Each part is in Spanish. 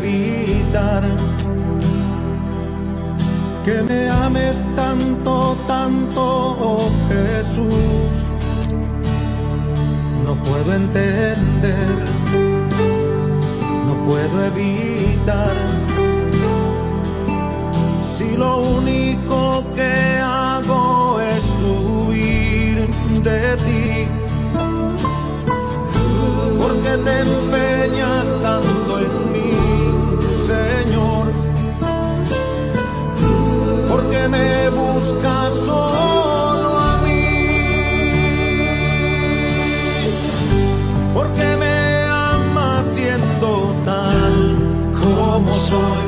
evitar que me ames tanto, tanto, oh Jesús. No puedo entender, no puedo evitar, si lo único que hago es huir de ti. ¿Por qué te empeñas tanto en mí, Señor? ¿Por qué me buscas solo a mí? ¿Por qué me amas siendo tal como soy?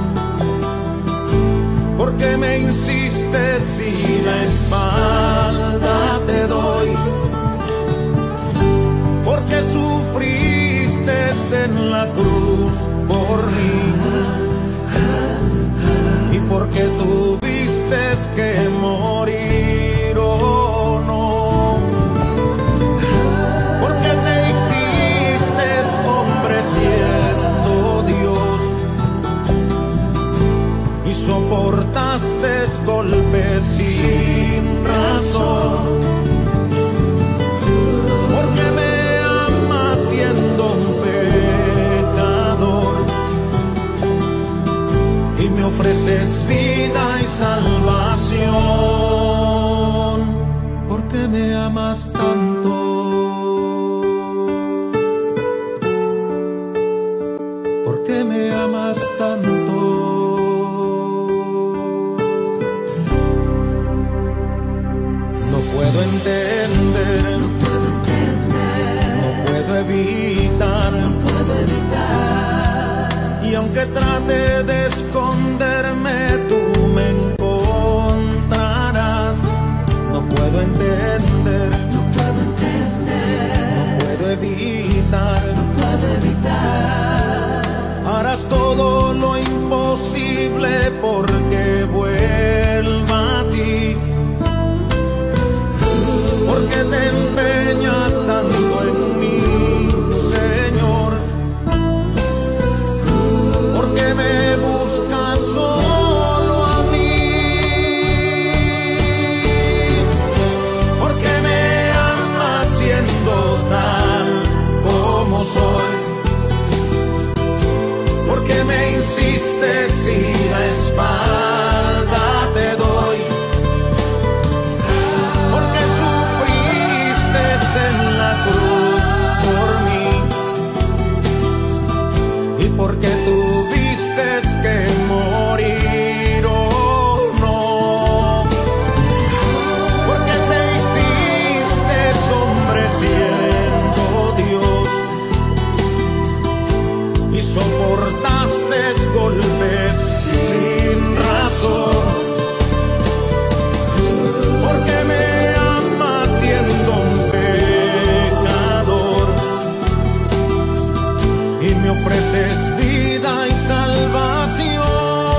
¿Por qué me insistes si la espalda te doy? ¿Por qué sufriste en la cruz por mí? ¿Y por qué tuviste que morir o no? ¿Por qué te hiciste hombre siendo Dios y soportaste golpes sin razón? ¿Por qué me amas siendo un pecador y me ofreces vida y salvación? ¿Por qué me amas tanto? ¿Por qué me amas tanto? No puedo entender, no puedo evitar, y aunque trate de esconderme, tú me encontrarás. No puedo entender, no puedo evitar, harás todo lo imposible porque vuelva a ti. ¿Por qué te empeñas tanto en mí, Señor? ¿Por qué me buscas solo a mí? ¿Por qué me amas siendo tal como soy? ¿Por qué me insistes si la espalda te doy? ¿Por qué en la cruz por mí? ¿Y por qué tuviste que morir o no? ¿Por qué te hiciste hombre siendo Dios y soportaste golpes sin razón? ¿Por qué me amas siendo un pecador y me ofreces vida y salvación?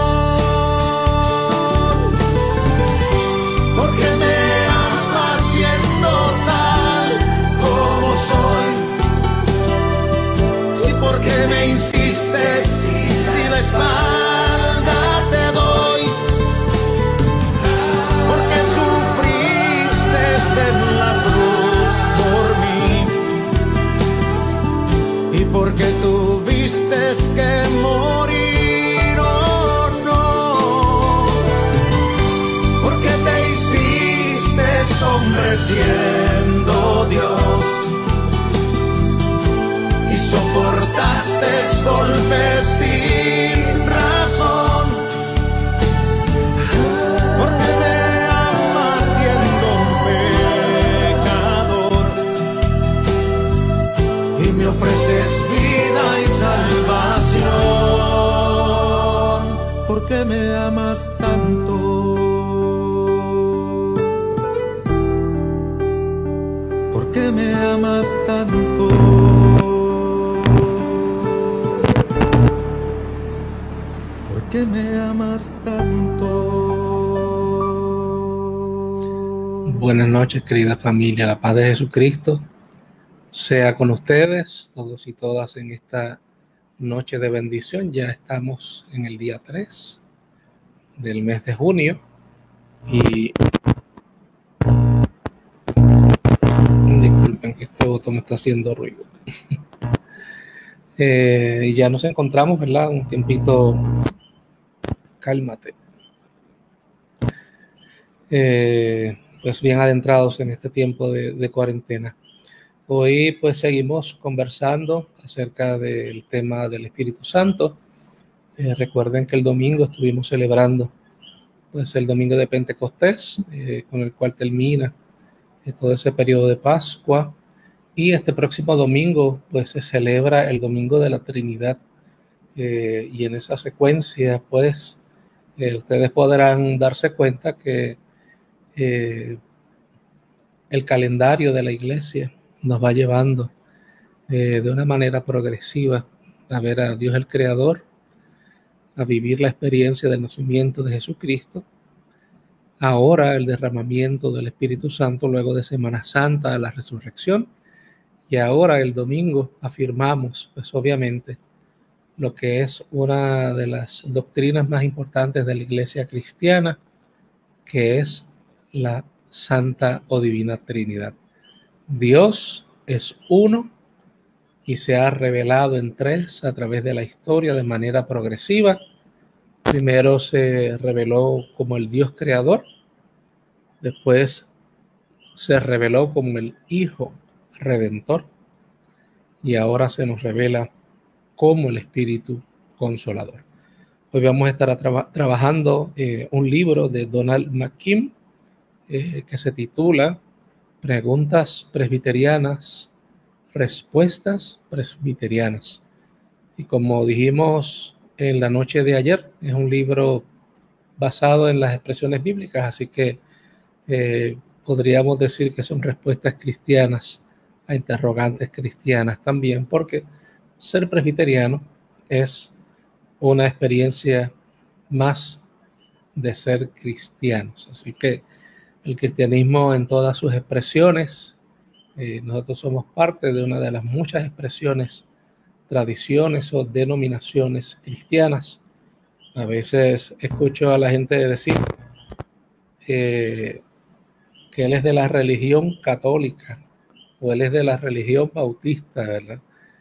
¿Por qué me amas siendo tal como soy? ¿Y por qué me insistes si la espalda te doy? ¿Por qué sufriste en la cruz por mí? ¿Y por qué tuviste que morir o no? ¿Por qué te hiciste hombre siendo Dios y soportaste golpes sin razón? ¿Por qué me amas siendo un pecador y me ofreces vida y salvación? ¿Por qué me amas tanto? ¿Por qué me amas tanto? ¿Por qué me amas tanto? Buenas noches, querida familia. La paz de Jesucristo sea con ustedes, todos y todas, en esta noche de bendición. Ya estamos en el día 3 del mes de junio y disculpen que este botón me está haciendo ruido. Y ya nos encontramos, ¿verdad? Un tiempito, cálmate. Pues bien adentrados en este tiempo de cuarentena. Hoy pues seguimos conversando acerca del tema del Espíritu Santo. Recuerden que el domingo estuvimos celebrando pues el domingo de Pentecostés, con el cual termina todo ese periodo de Pascua, y este próximo domingo pues se celebra el domingo de la Trinidad, y en esa secuencia pues ustedes podrán darse cuenta que el calendario de la iglesia nos va llevando de una manera progresiva a ver a Dios el Creador, a vivir la experiencia del nacimiento de Jesucristo, ahora el derramamiento del Espíritu Santo luego de Semana Santa, la resurrección, y ahora el domingo afirmamos pues obviamente lo que es una de las doctrinas más importantes de la iglesia cristiana, que es la Santa o Divina Trinidad. Dios es uno y se ha revelado en tres a través de la historia de manera progresiva. Primero se reveló como el Dios creador, después se reveló como el Hijo Redentor y ahora se nos revela como el Espíritu Consolador. Hoy vamos a estar trabajando un libro de Donald McKim que se titula Preguntas Presbiterianas, Respuestas Presbiterianas. Y como dijimos en la noche de ayer, es un libro basado en las expresiones bíblicas, así que podríamos decir que son respuestas cristianas a interrogantes cristianas también, porque ser presbiteriano es una experiencia más de ser cristianos. Así que el cristianismo en todas sus expresiones, nosotros somos parte de una de las muchas expresiones, tradiciones o denominaciones cristianas. A veces escucho a la gente decir que él es de la religión católica o él es de la religión bautista, ¿verdad?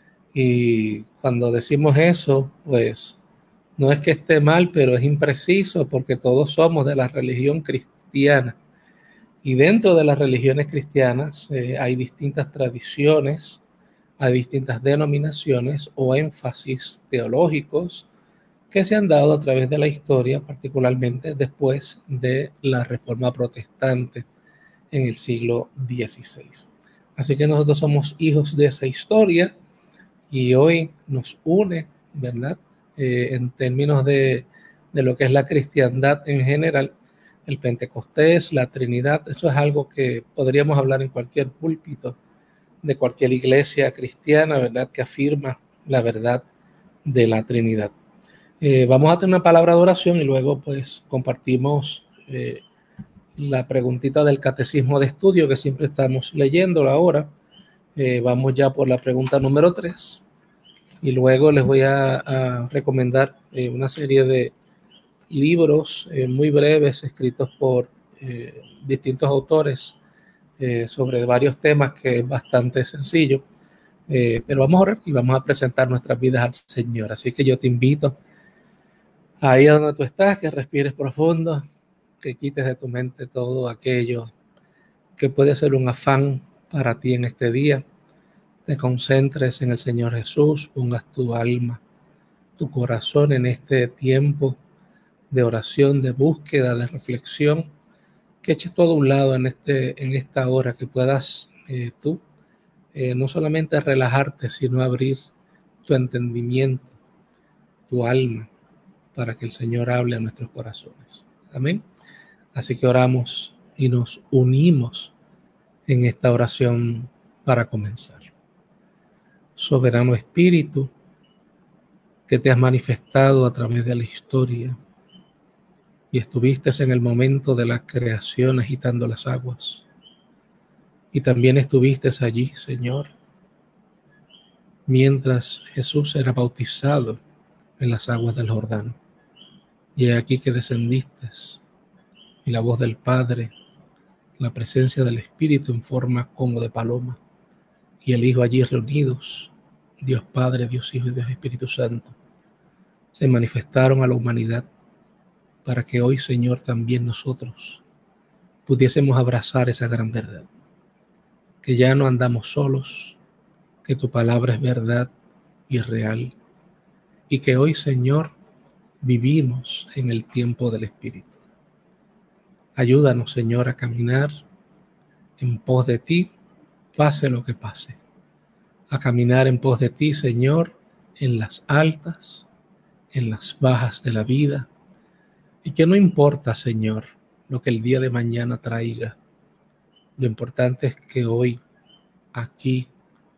Y cuando decimos eso, pues no es que esté mal, pero es impreciso porque todos somos de la religión cristiana. Y dentro de las religiones cristianas hay distintas tradiciones, hay distintas denominaciones o énfasis teológicos que se han dado a través de la historia, particularmente después de la Reforma Protestante en el siglo XVI. Así que nosotros somos hijos de esa historia y hoy nos une, ¿verdad? En términos de lo que es la cristiandad en general, el Pentecostés, la Trinidad, eso es algo que podríamos hablar en cualquier púlpito de cualquier iglesia cristiana, ¿verdad? Que afirma la verdad de la Trinidad. Vamos a tener una palabra de oración y luego pues compartimos la preguntita del catecismo de estudio que siempre estamos leyendo ahora. Vamos ya por la pregunta número 3 y luego les voy a recomendar una serie de libros muy breves escritos por distintos autores sobre varios temas, que es bastante sencillo, pero vamos a orar y vamos a presentar nuestras vidas al Señor. Así que yo te invito ahí donde tú estás, que respires profundo, que quites de tu mente todo aquello que puede ser un afán para ti en este día. Te concentres en el Señor Jesús, pongas tu alma, tu corazón en este tiempo de oración, de búsqueda, de reflexión, que eches todo a un lado en esta hora, que puedas tú no solamente relajarte, sino abrir tu entendimiento, tu alma, para que el Señor hable a nuestros corazones. Amén. Así que oramos y nos unimos en esta oración para comenzar. Soberano Espíritu, que te has manifestado a través de la historia y estuviste en el momento de la creación agitando las aguas. Y también estuviste allí, Señor, mientras Jesús era bautizado en las aguas del Jordán. Y he aquí que descendiste, y la voz del Padre, la presencia del Espíritu en forma como de paloma, y el Hijo allí reunidos, Dios Padre, Dios Hijo y Dios Espíritu Santo, se manifestaron a la humanidad para que hoy, Señor, también nosotros pudiésemos abrazar esa gran verdad, que ya no andamos solos, que tu palabra es verdad y real, y que hoy, Señor, vivimos en el tiempo del Espíritu. Ayúdanos, Señor, a caminar en pos de ti, pase lo que pase. A caminar en pos de ti, Señor, en las altas, en las bajas de la vida. Y que no importa, Señor, lo que el día de mañana traiga. Lo importante es que hoy, aquí,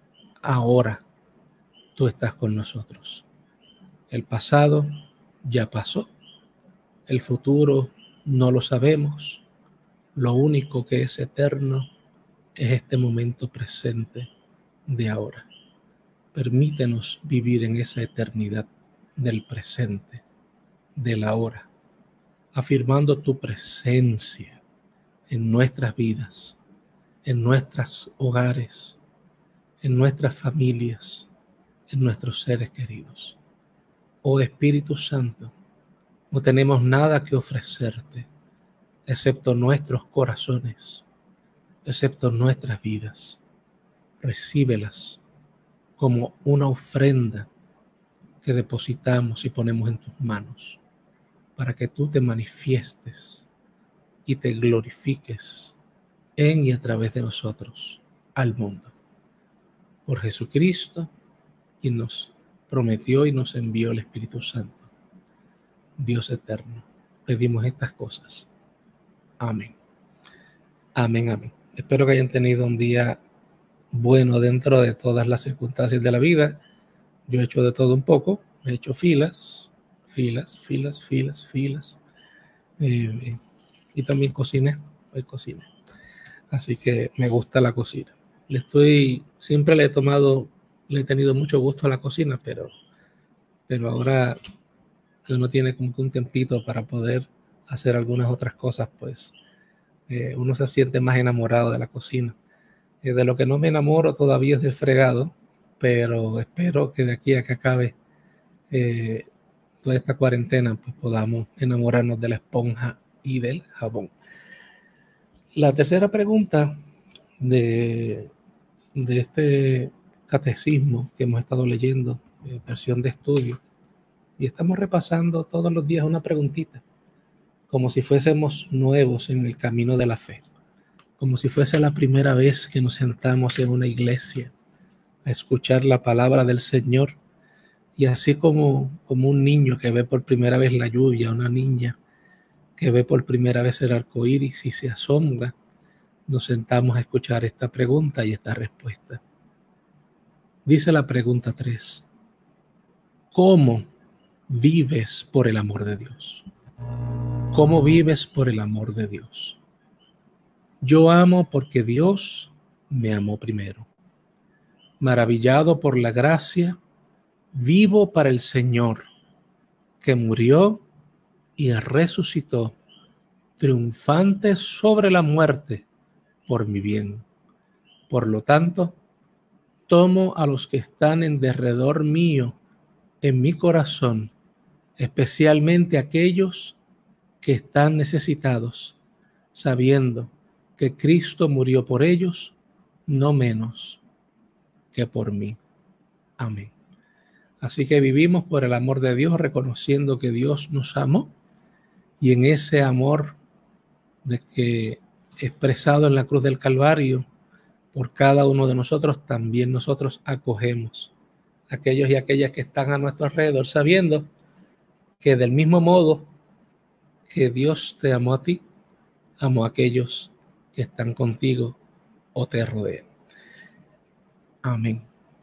ahora, tú estás con nosotros. El pasado ya pasó. El futuro no lo sabemos. Lo único que es eterno es este momento presente de ahora. Permítenos vivir en esa eternidad del presente, del ahora, afirmando tu presencia en nuestras vidas, en nuestros hogares, en nuestras familias, en nuestros seres queridos. Oh Espíritu Santo, no tenemos nada que ofrecerte, excepto nuestros corazones, excepto nuestras vidas. Recíbelas como una ofrenda que depositamos y ponemos en tus manos, para que tú te manifiestes y te glorifiques en y a través de nosotros al mundo. Por Jesucristo, quien nos prometió y nos envió el Espíritu Santo, Dios eterno, pedimos estas cosas. Amén. Amén, amén. Espero que hayan tenido un día bueno dentro de todas las circunstancias de la vida. Yo he hecho de todo un poco. He hecho filas. Y también cociné. Hoy cociné. Así que me gusta la cocina. Siempre le he tenido mucho gusto a la cocina, pero ahora que uno tiene como que un tempito para poder hacer algunas otras cosas, pues uno se siente más enamorado de la cocina. De lo que no me enamoro todavía es del fregado, pero espero que de aquí a que acabe toda esta cuarentena, pues podamos enamorarnos de la esponja y del jabón. La tercera pregunta de este catecismo que hemos estado leyendo, versión de estudio, y estamos repasando todos los días una preguntita, como si fuésemos nuevos en el camino de la fe, como si fuese la primera vez que nos sentamos en una iglesia a escuchar la palabra del Señor, y así como un niño que ve por primera vez la lluvia, una niña que ve por primera vez el arco iris y se asombra, nos sentamos a escuchar esta pregunta y esta respuesta. Dice la pregunta 3. ¿Cómo vives por el amor de Dios? ¿Cómo vives por el amor de Dios? Yo amo porque Dios me amó primero. Maravillado por la gracia, vivo para el Señor, que murió y resucitó, triunfante sobre la muerte por mi bien. Por lo tanto, tomo a los que están en derredor mío en mi corazón, especialmente aquellos que están necesitados, sabiendo que Cristo murió por ellos, no menos que por mí. Amén. Así que vivimos por el amor de Dios, reconociendo que Dios nos amó, y en ese amor de que expresado en la cruz del Calvario por cada uno de nosotros, también nosotros acogemos a aquellos y aquellas que están a nuestro alrededor, sabiendo que del mismo modo que Dios te amó a ti, amó a aquellos que están contigo o te rodean. Amén.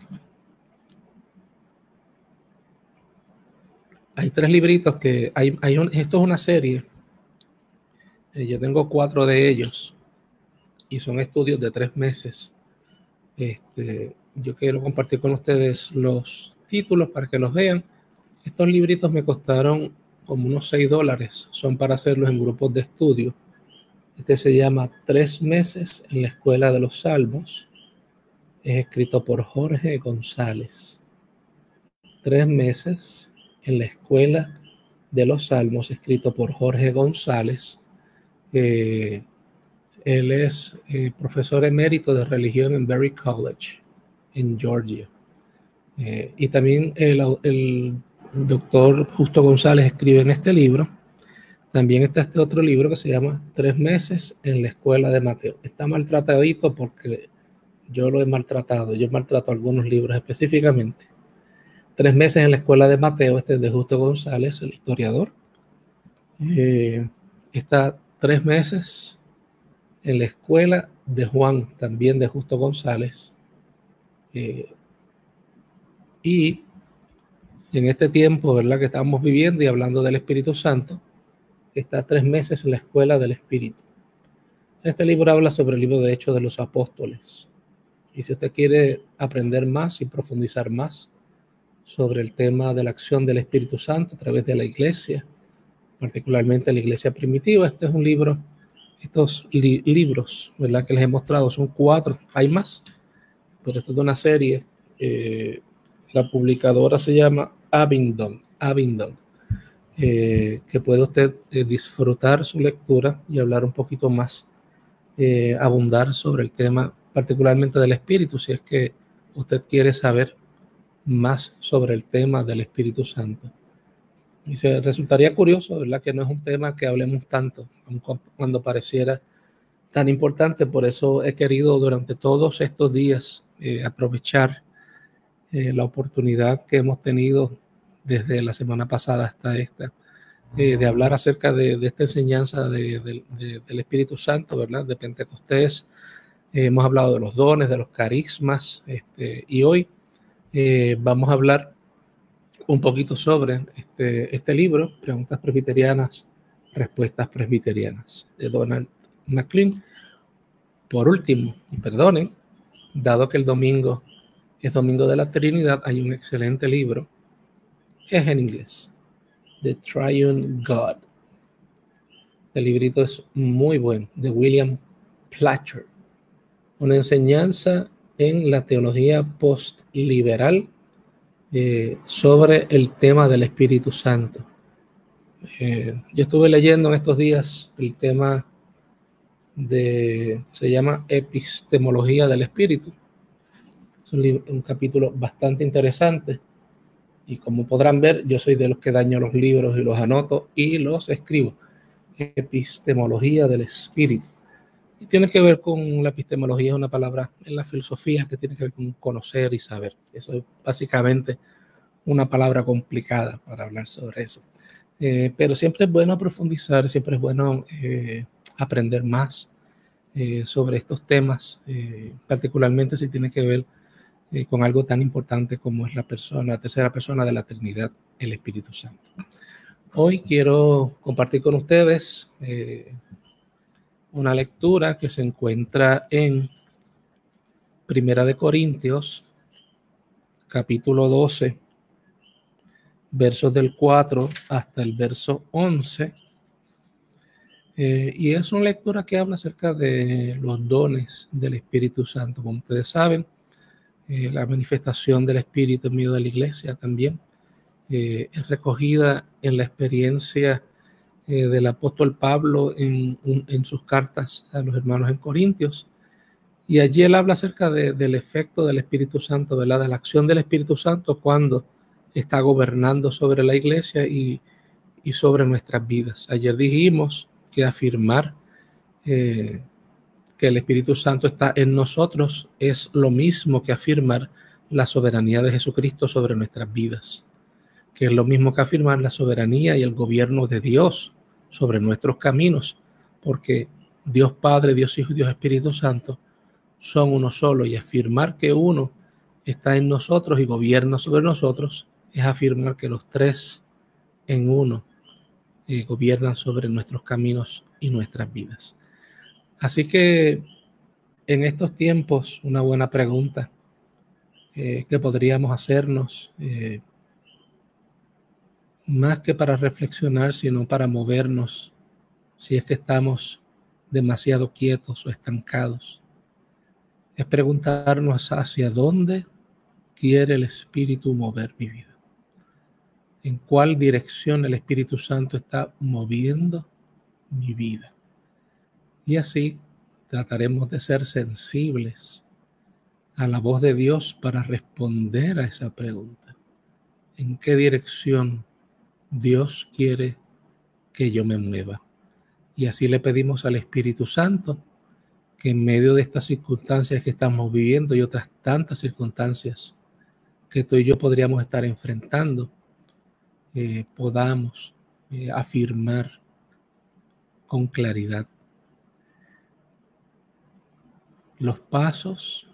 Hay 3 libritos que esto es una serie. Yo tengo 4 de ellos y son estudios de 3 meses. yo quiero compartir con ustedes los títulos para que los vean. Estos libritos me costaron como unos $6. Son para hacerlos en grupos de estudio. Este se llama 3 meses en la Escuela de los Salmos. Es escrito por Jorge González. 3 meses en la Escuela de los Salmos, escrito por Jorge González. Él es profesor emérito de religión en Berry College, en Georgia. Y también el doctor Justo González escribe en este libro. También está este otro libro que se llama 3 meses en la Escuela de Mateo. Está maltratadito porque yo lo he maltratado. Yo maltrato algunos libros específicamente. 3 meses en la Escuela de Mateo, este es de Justo González, el historiador. Está 3 meses en la Escuela de Juan, también de Justo González. Y en este tiempo, ¿verdad?, que estamos viviendo y hablando del Espíritu Santo, está 3 meses en la Escuela del Espíritu. Este libro habla sobre el libro de Hechos de los Apóstoles. Y si usted quiere aprender más y profundizar más sobre el tema de la acción del Espíritu Santo a través de la iglesia, particularmente la iglesia primitiva, este es un libro, estos libros, ¿verdad?, que les he mostrado son 4, hay más, pero esto es de una serie. La publicadora se llama Abingdon, que puede usted disfrutar su lectura y hablar un poquito más, abundar sobre el tema particularmente del Espíritu, si es que usted quiere saber más sobre el tema del Espíritu Santo. Y se resultaría curioso, ¿verdad?, que no es un tema que hablemos tanto, cuando pareciera tan importante. Por eso he querido durante todos estos días aprovechar la oportunidad que hemos tenido desde la semana pasada hasta esta, de hablar acerca de esta enseñanza del Espíritu Santo, ¿verdad?, de Pentecostés. Hemos hablado de los dones, de los carismas, y hoy vamos a hablar un poquito sobre este libro, Preguntas Presbiterianas, Respuestas Presbiterianas, de Donald McLean. Por último, y perdonen, dado que el domingo es Domingo de la Trinidad, hay un excelente libro, es en inglés, The Triune God. El librito es muy bueno, de William Platcher, una enseñanza en la teología postliberal sobre el tema del Espíritu Santo. Yo estuve leyendo en estos días el tema se llama Epistemología del Espíritu. Es un capítulo bastante interesante, y como podrán ver, yo soy de los que daño los libros y los anoto y los escribo. Epistemología del Espíritu. Y tiene que ver con la epistemología, es una palabra en la filosofía que tiene que ver con conocer y saber. Eso es básicamente una palabra complicada para hablar sobre eso. Pero siempre es bueno profundizar, siempre es bueno aprender más sobre estos temas, particularmente si tiene que ver con algo tan importante como es la tercera persona de la Trinidad, el Espíritu Santo. Hoy quiero compartir con ustedes una lectura que se encuentra en Primera de Corintios, capítulo 12, versos del 4 hasta el verso 11. Y es una lectura que habla acerca de los dones del Espíritu Santo. Como ustedes saben, la manifestación del Espíritu en medio de la iglesia también es recogida en la experiencia del apóstol Pablo en sus cartas a los hermanos en Corintios. Y allí él habla acerca del efecto del Espíritu Santo, ¿verdad?, de la acción del Espíritu Santo cuando está gobernando sobre la iglesia y sobre nuestras vidas. Ayer dijimos que afirmar que el Espíritu Santo está en nosotros es lo mismo que afirmar la soberanía de Jesucristo sobre nuestras vidas, que es lo mismo que afirmar la soberanía y el gobierno de Dios sobre nuestros caminos, porque Dios Padre, Dios Hijo y Dios Espíritu Santo son uno solo, y afirmar que uno está en nosotros y gobierna sobre nosotros es afirmar que los tres en uno gobiernan sobre nuestros caminos y nuestras vidas. Así que en estos tiempos, una buena pregunta que podríamos hacernos, más que para reflexionar, sino para movernos, si es que estamos demasiado quietos o estancados. Es preguntarnos hacia dónde quiere el Espíritu mover mi vida. ¿En cuál dirección el Espíritu Santo está moviendo mi vida? Y así trataremos de ser sensibles a la voz de Dios para responder a esa pregunta. ¿En qué dirección Dios quiere que yo me mueva? Y así le pedimos al Espíritu Santo que en medio de estas circunstancias que estamos viviendo y otras tantas circunstancias que tú y yo podríamos estar enfrentando, podamos afirmar con claridad los pasos,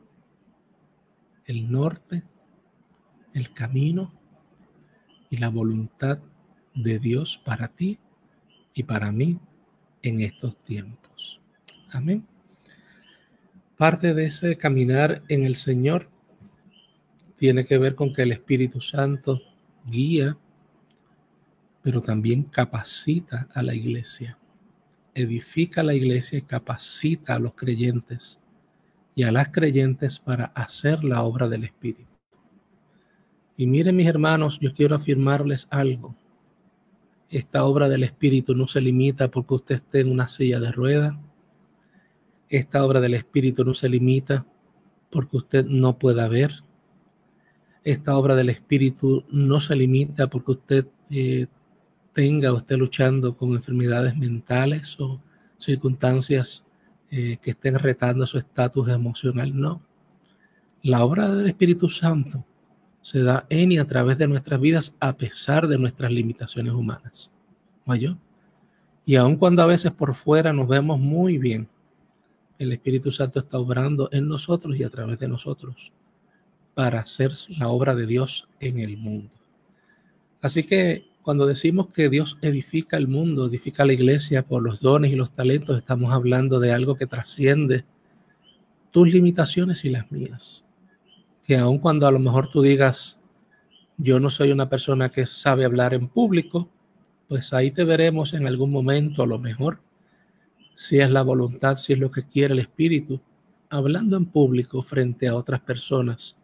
el norte, el camino y la voluntad de Dios para ti y para mí en estos tiempos. Amén. Parte de ese caminar en el Señor tiene que ver con que el Espíritu Santo guía, pero también capacita a la iglesia. Edifica a la iglesia y capacita a los creyentes y a las creyentes para hacer la obra del Espíritu. Y miren, mis hermanos, yo quiero afirmarles algo. Esta obra del Espíritu no se limita porque usted esté en una silla de ruedas. Esta obra del Espíritu no se limita porque usted no pueda ver. Esta obra del Espíritu no se limita porque usted tenga o esté luchando con enfermedades mentales o circunstancias que estén retando su estatus emocional. No. La obra del Espíritu Santo se da en y a través de nuestras vidas a pesar de nuestras limitaciones humanas. ¿Oyó? Y aun cuando a veces por fuera nos vemos muy bien, el Espíritu Santo está obrando en nosotros y a través de nosotros para hacer la obra de Dios en el mundo. Así que cuando decimos que Dios edifica el mundo, edifica la iglesia por los dones y los talentos, estamos hablando de algo que trasciende tus limitaciones y las mías. Que aun cuando a lo mejor tú digas, yo no soy una persona que sabe hablar en público, pues ahí te veremos en algún momento, a lo mejor, si es la voluntad, si es lo que quiere el Espíritu, hablando en público frente a otras personas.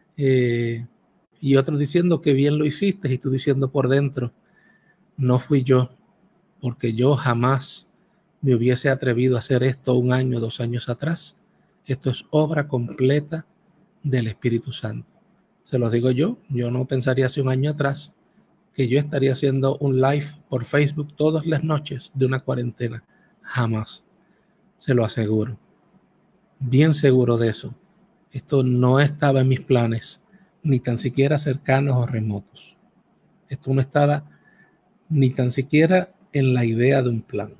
Y otros diciendo que bien lo hiciste y tú diciendo por dentro, no fui yo, porque yo jamás me hubiese atrevido a hacer esto 1 año, 2 años atrás. Esto es obra completa del Espíritu Santo. Se los digo yo no pensaría hace 1 año atrás que yo estaría haciendo un live por Facebook todas las noches de una cuarentena. Jamás. Se lo aseguro. Bien seguro de eso. Esto no estaba en mis planes, ni tan siquiera cercanos o remotos. Esto no estaba ni tan siquiera en la idea de un plan.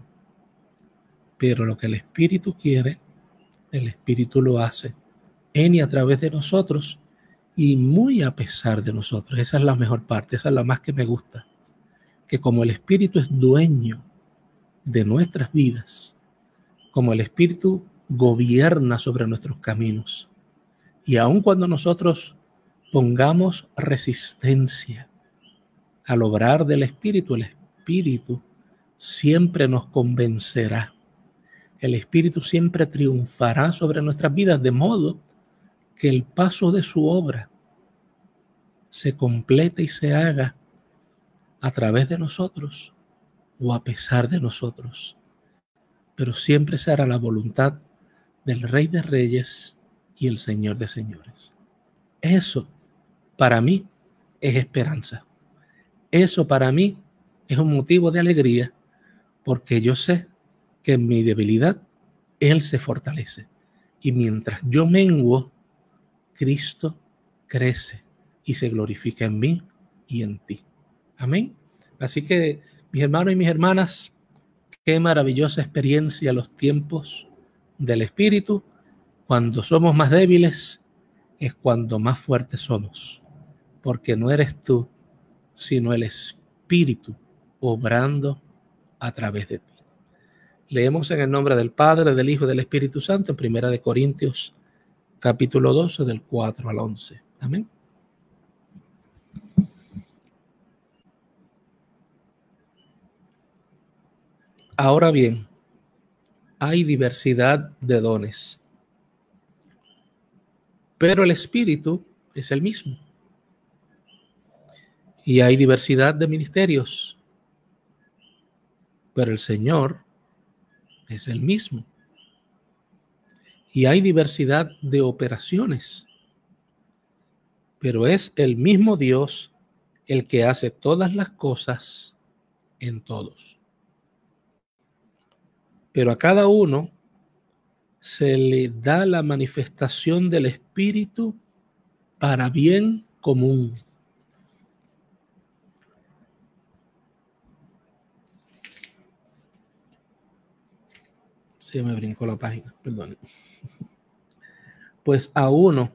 Pero lo que el Espíritu quiere, el Espíritu lo hace en y a través de nosotros y muy a pesar de nosotros. Esa es la mejor parte, esa es la más que me gusta. Que como el Espíritu es dueño de nuestras vidas, como el Espíritu gobierna sobre nuestros caminos, y aun cuando nosotros pongamos resistencia al obrar del Espíritu, el Espíritu siempre nos convencerá. El Espíritu siempre triunfará sobre nuestras vidas, de modo que el paso de su obra se complete y se haga a través de nosotros o a pesar de nosotros. Pero siempre se hará la voluntad del Rey de Reyes y el Señor de Señores. Eso para mí es esperanza. Eso para mí es un motivo de alegría, porque yo sé que en mi debilidad Él se fortalece. Y mientras yo menguo, Cristo crece y se glorifica en mí y en ti. Amén. Así que, mis hermanos y mis hermanas, qué maravillosa experiencia los tiempos del Espíritu. Cuando somos más débiles es cuando más fuertes somos, porque no eres tú, sino el Espíritu obrando a través de ti. Leemos en el nombre del Padre, del Hijo y del Espíritu Santo en 1 Corintios capítulo 12, del 4 al 11. Amén. Ahora bien, hay diversidad de dones, pero el Espíritu es el mismo. Y hay diversidad de ministerios, pero el Señor es el mismo. Y hay diversidad de operaciones, pero es el mismo Dios el que hace todas las cosas en todos. Pero a cada uno se le da la manifestación del Espíritu para bien común. Se me brincó la página, perdón. Pues a uno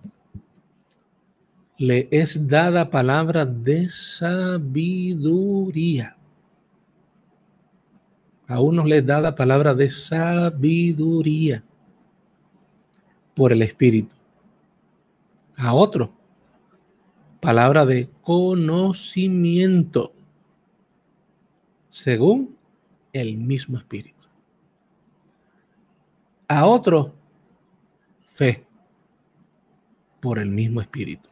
le es dada palabra de sabiduría. A unos les da la palabra de sabiduría por el Espíritu. A otro, palabra de conocimiento según el mismo Espíritu. A otro, fe por el mismo Espíritu.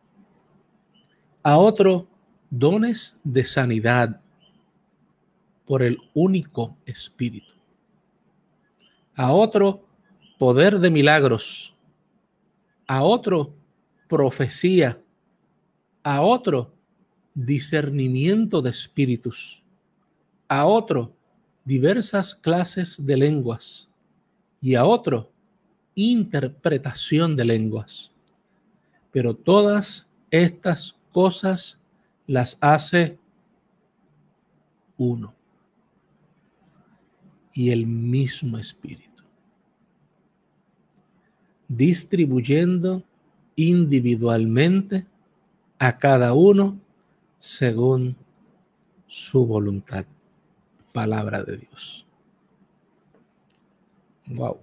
A otro, dones de sanidad por el único Espíritu. A otro, poder de milagros. A otro, profecía. A otro, discernimiento de espíritus. A otro, diversas clases de lenguas. Y a otro, interpretación de lenguas. Pero todas estas cosas las hace uno y el mismo Espíritu, distribuyendo individualmente a cada uno según su voluntad. Palabra de Dios. Wow.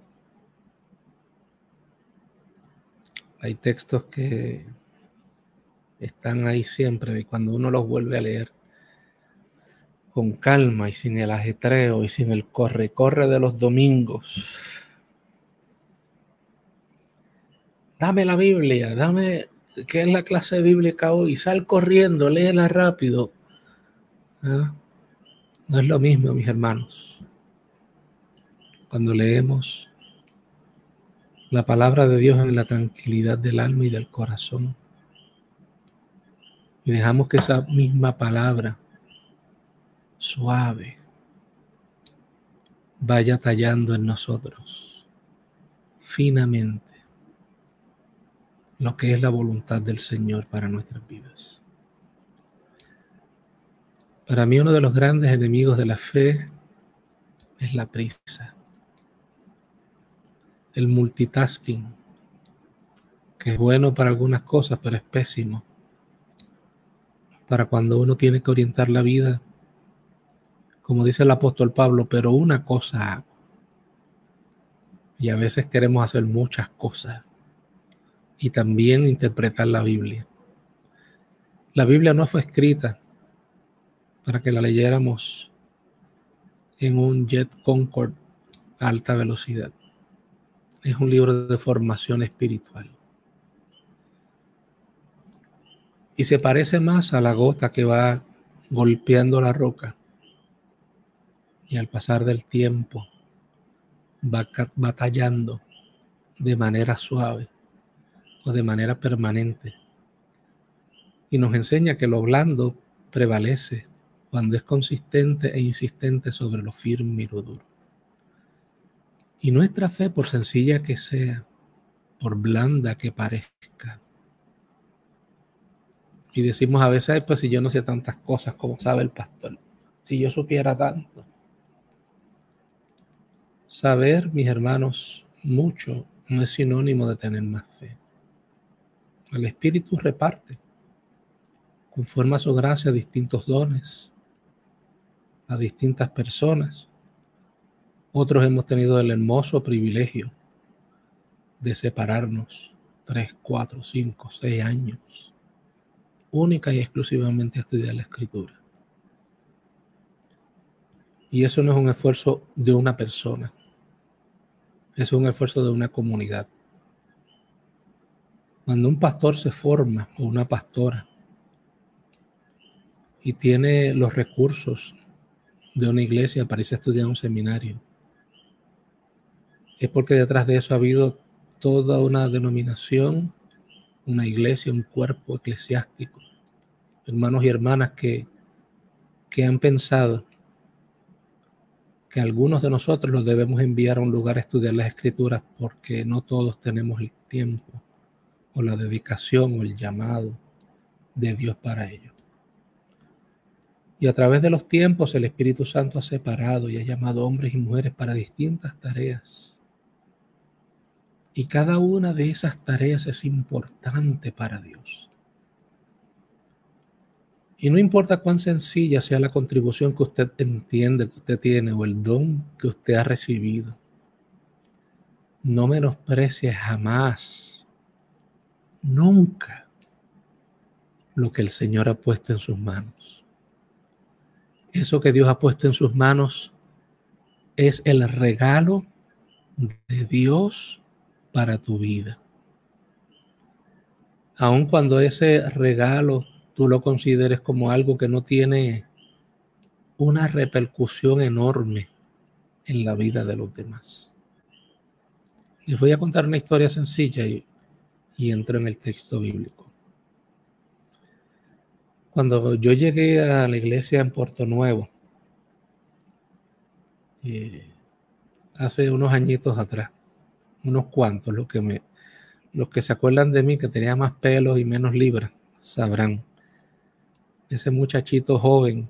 Hay textos que están ahí siempre y cuando uno los vuelve a leer con calma y sin el ajetreo y sin el corre de los domingos. Dame la Biblia, dame qué es la clase bíblica hoy, sal corriendo, léela rápido. ¿Ah? No es lo mismo, mis hermanos. Cuando leemos la palabra de Dios en la tranquilidad del alma y del corazón y dejamos que esa misma palabra suave vaya tallando en nosotros finamente lo que es la voluntad del Señor para nuestras vidas. Para mí uno de los grandes enemigos de la fe es la prisa, el multitasking, que es bueno para algunas cosas, pero es pésimo para cuando uno tiene que orientar la vida, como dice el apóstol Pablo, pero una cosa hago. Y a veces queremos hacer muchas cosas y también interpretar la Biblia. La Biblia no fue escrita para que la leyéramos en un jet Concorde a alta velocidad. Es un libro de formación espiritual. Y se parece más a la gota que va golpeando la roca. Y al pasar del tiempo va batallando de manera suave o de manera permanente. Y nos enseña que lo blando prevalece cuando es consistente e insistente sobre lo firme y lo duro. Y nuestra fe, por sencilla que sea, por blanda que parezca, y decimos a veces, pues si yo no sé tantas cosas como sabe el pastor, si yo supiera tanto. Saber, mis hermanos, mucho no es sinónimo de tener más fe. El Espíritu reparte, conforme a su gracia, distintos dones a distintas personas. Otros hemos tenido el hermoso privilegio de separarnos 3, 4, 5, 6 años, única y exclusivamente a estudiar la Escritura. Y eso no es un esfuerzo de una persona, es un esfuerzo de una comunidad. Cuando un pastor se forma o una pastora y tiene los recursos de una iglesia para irse a estudiar un seminario, es porque detrás de eso ha habido toda una denominación, una iglesia, un cuerpo eclesiástico, hermanos y hermanas que han pensado que algunos de nosotros los debemos enviar a un lugar a estudiar las Escrituras porque no todos tenemos el tiempo o la dedicación o el llamado de Dios para ello. Y a través de los tiempos el Espíritu Santo ha separado y ha llamado hombres y mujeres para distintas tareas. Y cada una de esas tareas es importante para Dios. Y no importa cuán sencilla sea la contribución que usted entiende que usted tiene o el don que usted ha recibido, no menosprecie jamás, nunca, lo que el Señor ha puesto en sus manos. Eso que Dios ha puesto en sus manos es el regalo de Dios para tu vida. Aun cuando ese regalo tú lo consideres como algo que no tiene una repercusión enorme en la vida de los demás. Les voy a contar una historia sencilla y entro en el texto bíblico. Cuando yo llegué a la iglesia en Puerto Nuevo, hace unos añitos atrás, unos cuantos, los que se acuerdan de mí, que tenía más pelos y menos libras, sabrán. Ese muchachito joven,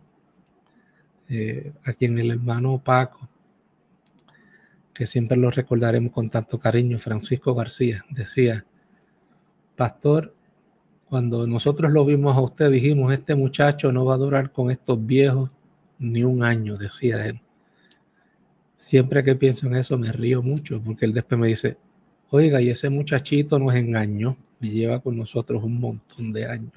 a quien el hermano Paco, que siempre lo recordaremos con tanto cariño, Francisco García, decía: pastor, cuando nosotros lo vimos a usted, dijimos, este muchacho no va a durar con estos viejos ni un año, decía él. Siempre que pienso en eso me río mucho, porque él después me dice: oiga, y ese muchachito nos engañó y lleva con nosotros un montón de años.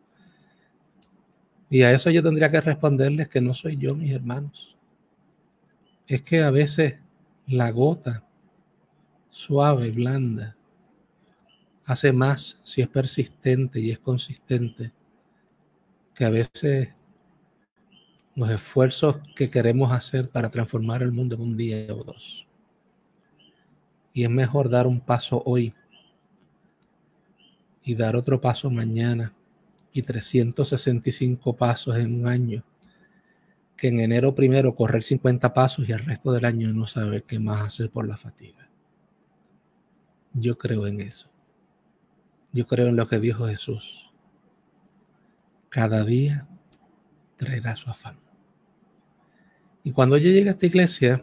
Y a eso yo tendría que responderles que no soy yo, mis hermanos. Es que a veces la gota suave, blanda, hace más si es persistente y es consistente que a veces los esfuerzos que queremos hacer para transformar el mundo en un día o dos. Y es mejor dar un paso hoy y dar otro paso mañana y 365 pasos en un año, que en enero primero correr 50 pasos y el resto del año no saber qué más hacer por la fatiga. Yo creo en eso. Yo creo en lo que dijo Jesús. Cada día traerá su afán. Y cuando yo llegué a esta iglesia,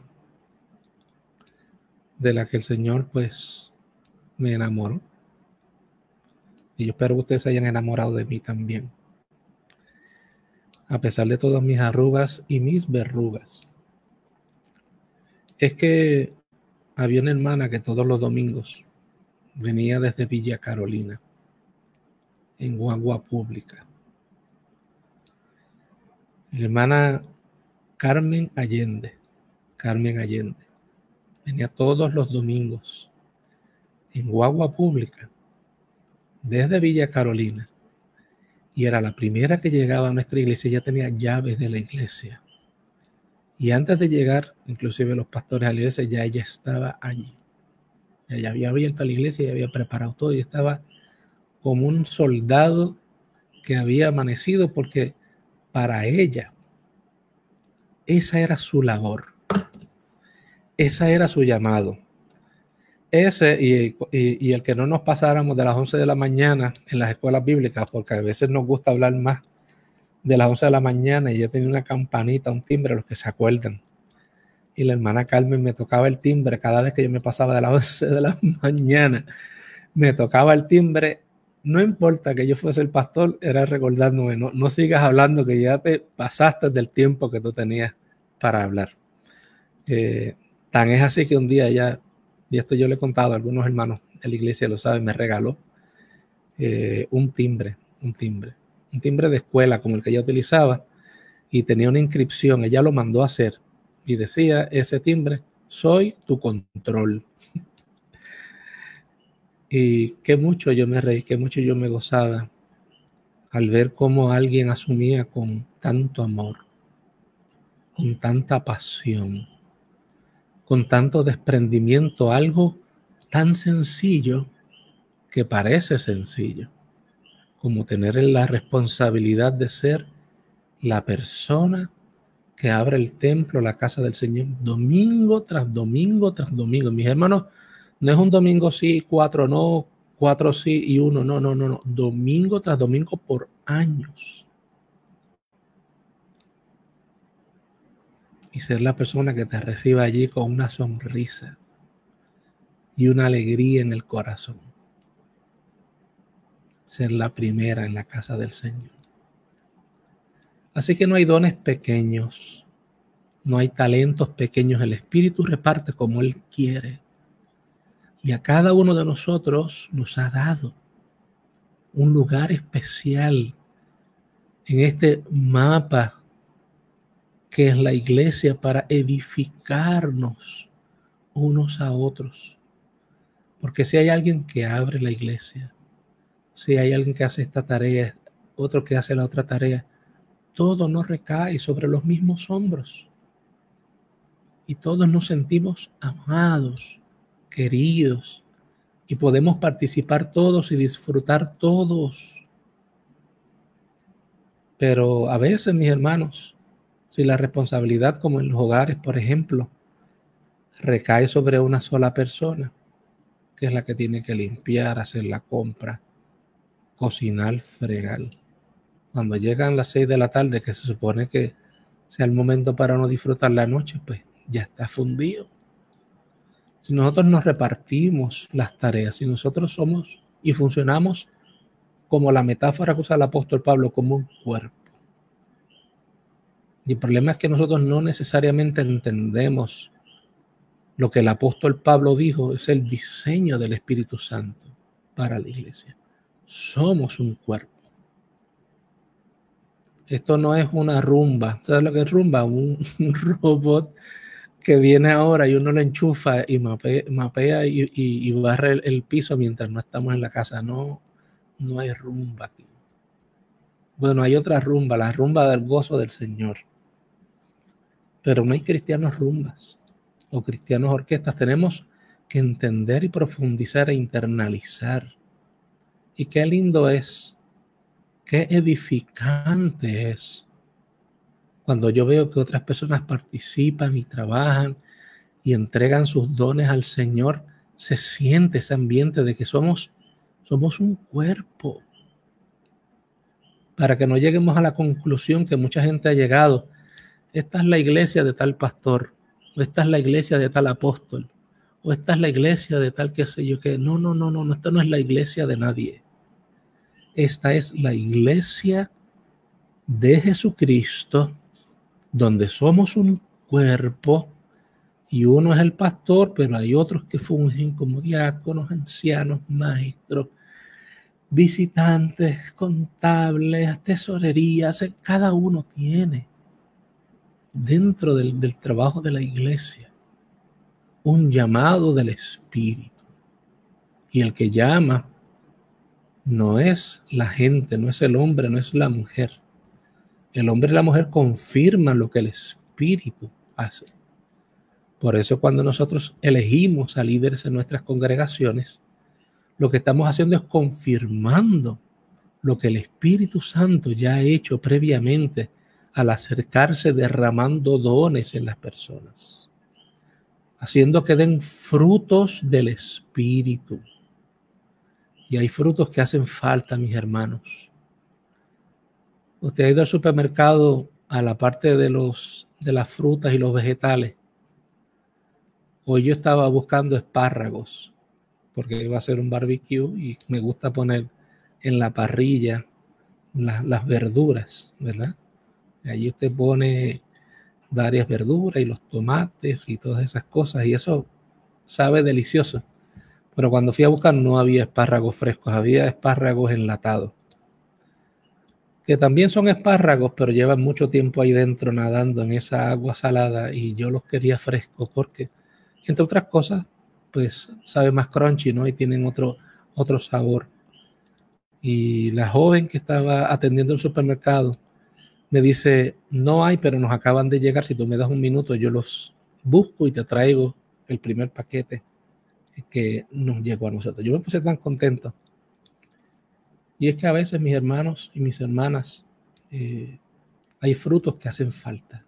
de la que el Señor pues me enamoró, y yo espero que ustedes se hayan enamorado de mí también, a pesar de todas mis arrugas y mis verrugas, es que había una hermana que todos los domingos venía desde Villa Carolina, en guagua pública. La hermana Carmen Allende, venía todos los domingos en guagua pública desde Villa Carolina, y era la primera que llegaba a nuestra iglesia. Ya tenía llaves de la iglesia, y antes de llegar inclusive los pastores a la iglesia, ya ella estaba allí. Ella había abierto la iglesia y había preparado todo, y estaba como un soldado que había amanecido, porque para ella esa era su labor, esa era su llamado. Ese y el que no nos pasáramos de las 11 de la mañana en las escuelas bíblicas, porque a veces nos gusta hablar más de las 11 de la mañana, y yo tenía una campanita, un timbre, los que se acuerdan. Y la hermana Carmen me tocaba el timbre cada vez que yo me pasaba de las 11 de la mañana. Me tocaba el timbre, no importa que yo fuese el pastor, era recordándome, no sigas hablando, que ya te pasaste del tiempo que tú tenías para hablar. Tan es así que un día ella, y esto yo le he contado a algunos hermanos de la iglesia, lo saben, me regaló un timbre de escuela como el que ella utilizaba, y tenía una inscripción. Ella lo mandó a hacer y decía ese timbre: soy tu control. Y qué mucho yo me reí, qué mucho yo me gozaba al ver cómo alguien asumía con tanto amor, con tanta pasión, con tanto desprendimiento, algo tan sencillo que parece sencillo, como tener la responsabilidad de ser la persona que abre el templo, la casa del Señor, domingo tras domingo tras domingo. Mis hermanos, no es un domingo sí, 4 no, 4 sí y 1 no, no, no, no. Domingo tras domingo por años. Y ser la persona que te reciba allí con una sonrisa y una alegría en el corazón. Ser la primera en la casa del Señor. Así que no hay dones pequeños, no hay talentos pequeños. El Espíritu reparte como Él quiere. Y a cada uno de nosotros nos ha dado un lugar especial en este mapa que es la iglesia, para edificarnos unos a otros. Porque si hay alguien que abre la iglesia, si hay alguien que hace esta tarea, otro que hace la otra tarea, todo nos recae sobre los mismos hombros. Y todos nos sentimos amados, queridos, y podemos participar todos y disfrutar todos. Pero a veces, mis hermanos, si la responsabilidad, como en los hogares, por ejemplo, recae sobre una sola persona, que es la que tiene que limpiar, hacer la compra, cocinar, fregar. Cuando llegan las 6 de la tarde, que se supone que sea el momento para no disfrutar la noche, pues ya está fundido. Si nosotros nos repartimos las tareas, si nosotros somos y funcionamos como la metáfora que usa el apóstol Pablo, como un cuerpo. Y el problema es que nosotros no necesariamente entendemos lo que el apóstol Pablo dijo, es el diseño del Espíritu Santo para la iglesia. Somos un cuerpo. Esto no es una rumba. ¿Sabes lo que es rumba? Un robot que viene ahora y uno lo enchufa y mapea y barre el piso mientras no estamos en la casa. No hay rumba aquí. Bueno, hay otra rumba, la rumba del gozo del Señor. Pero no hay cristianos rumbas o cristianos orquestas. Tenemos que entender y profundizar e internalizar. Y qué lindo es, qué edificante es cuando yo veo que otras personas participan y trabajan y entregan sus dones al Señor. Se siente ese ambiente de que somos un cuerpo. Para que no lleguemos a la conclusión que mucha gente ha llegado: esta es la iglesia de tal pastor, o esta es la iglesia de tal apóstol, o esta es la iglesia de tal qué sé yo qué. No, esta no es la iglesia de nadie. Esta es la iglesia de Jesucristo, donde somos un cuerpo y uno es el pastor, pero hay otros que fungen como diáconos, ancianos, maestros, visitantes, contables, tesorerías. Cada uno tiene dentro del trabajo de la iglesia un llamado del Espíritu. Y el que llama no es la gente, no es el hombre, no es la mujer. El hombre y la mujer confirman lo que el Espíritu hace. Por eso cuando nosotros elegimos a líderes en nuestras congregaciones, lo que estamos haciendo es confirmando lo que el Espíritu Santo ya ha hecho previamente al acercarse, derramando dones en las personas, haciendo que den frutos del Espíritu. Y hay frutos que hacen falta, mis hermanos. Usted ha ido al supermercado a la parte de las frutas y los vegetales. Hoy yo estaba buscando espárragos porque iba a hacer un barbecue y me gusta poner en la parrilla las verduras, ¿verdad? Y allí usted pone varias verduras y los tomates y todas esas cosas, y eso sabe delicioso. Pero cuando fui a buscar no había espárragos frescos, había espárragos enlatados, que también son espárragos, pero llevan mucho tiempo ahí dentro nadando en esa agua salada, y yo los quería frescos porque, entre otras cosas, pues sabe más crunchy, ¿no? Y tienen otro sabor. Y la joven que estaba atendiendo el supermercado me dice, no hay, pero nos acaban de llegar, si tú me das un minuto yo los busco y te traigo el primer paquete que nos llegó a nosotros. Yo me puse tan contento. Y es que a veces, mis hermanos y mis hermanas, hay frutos que hacen falta.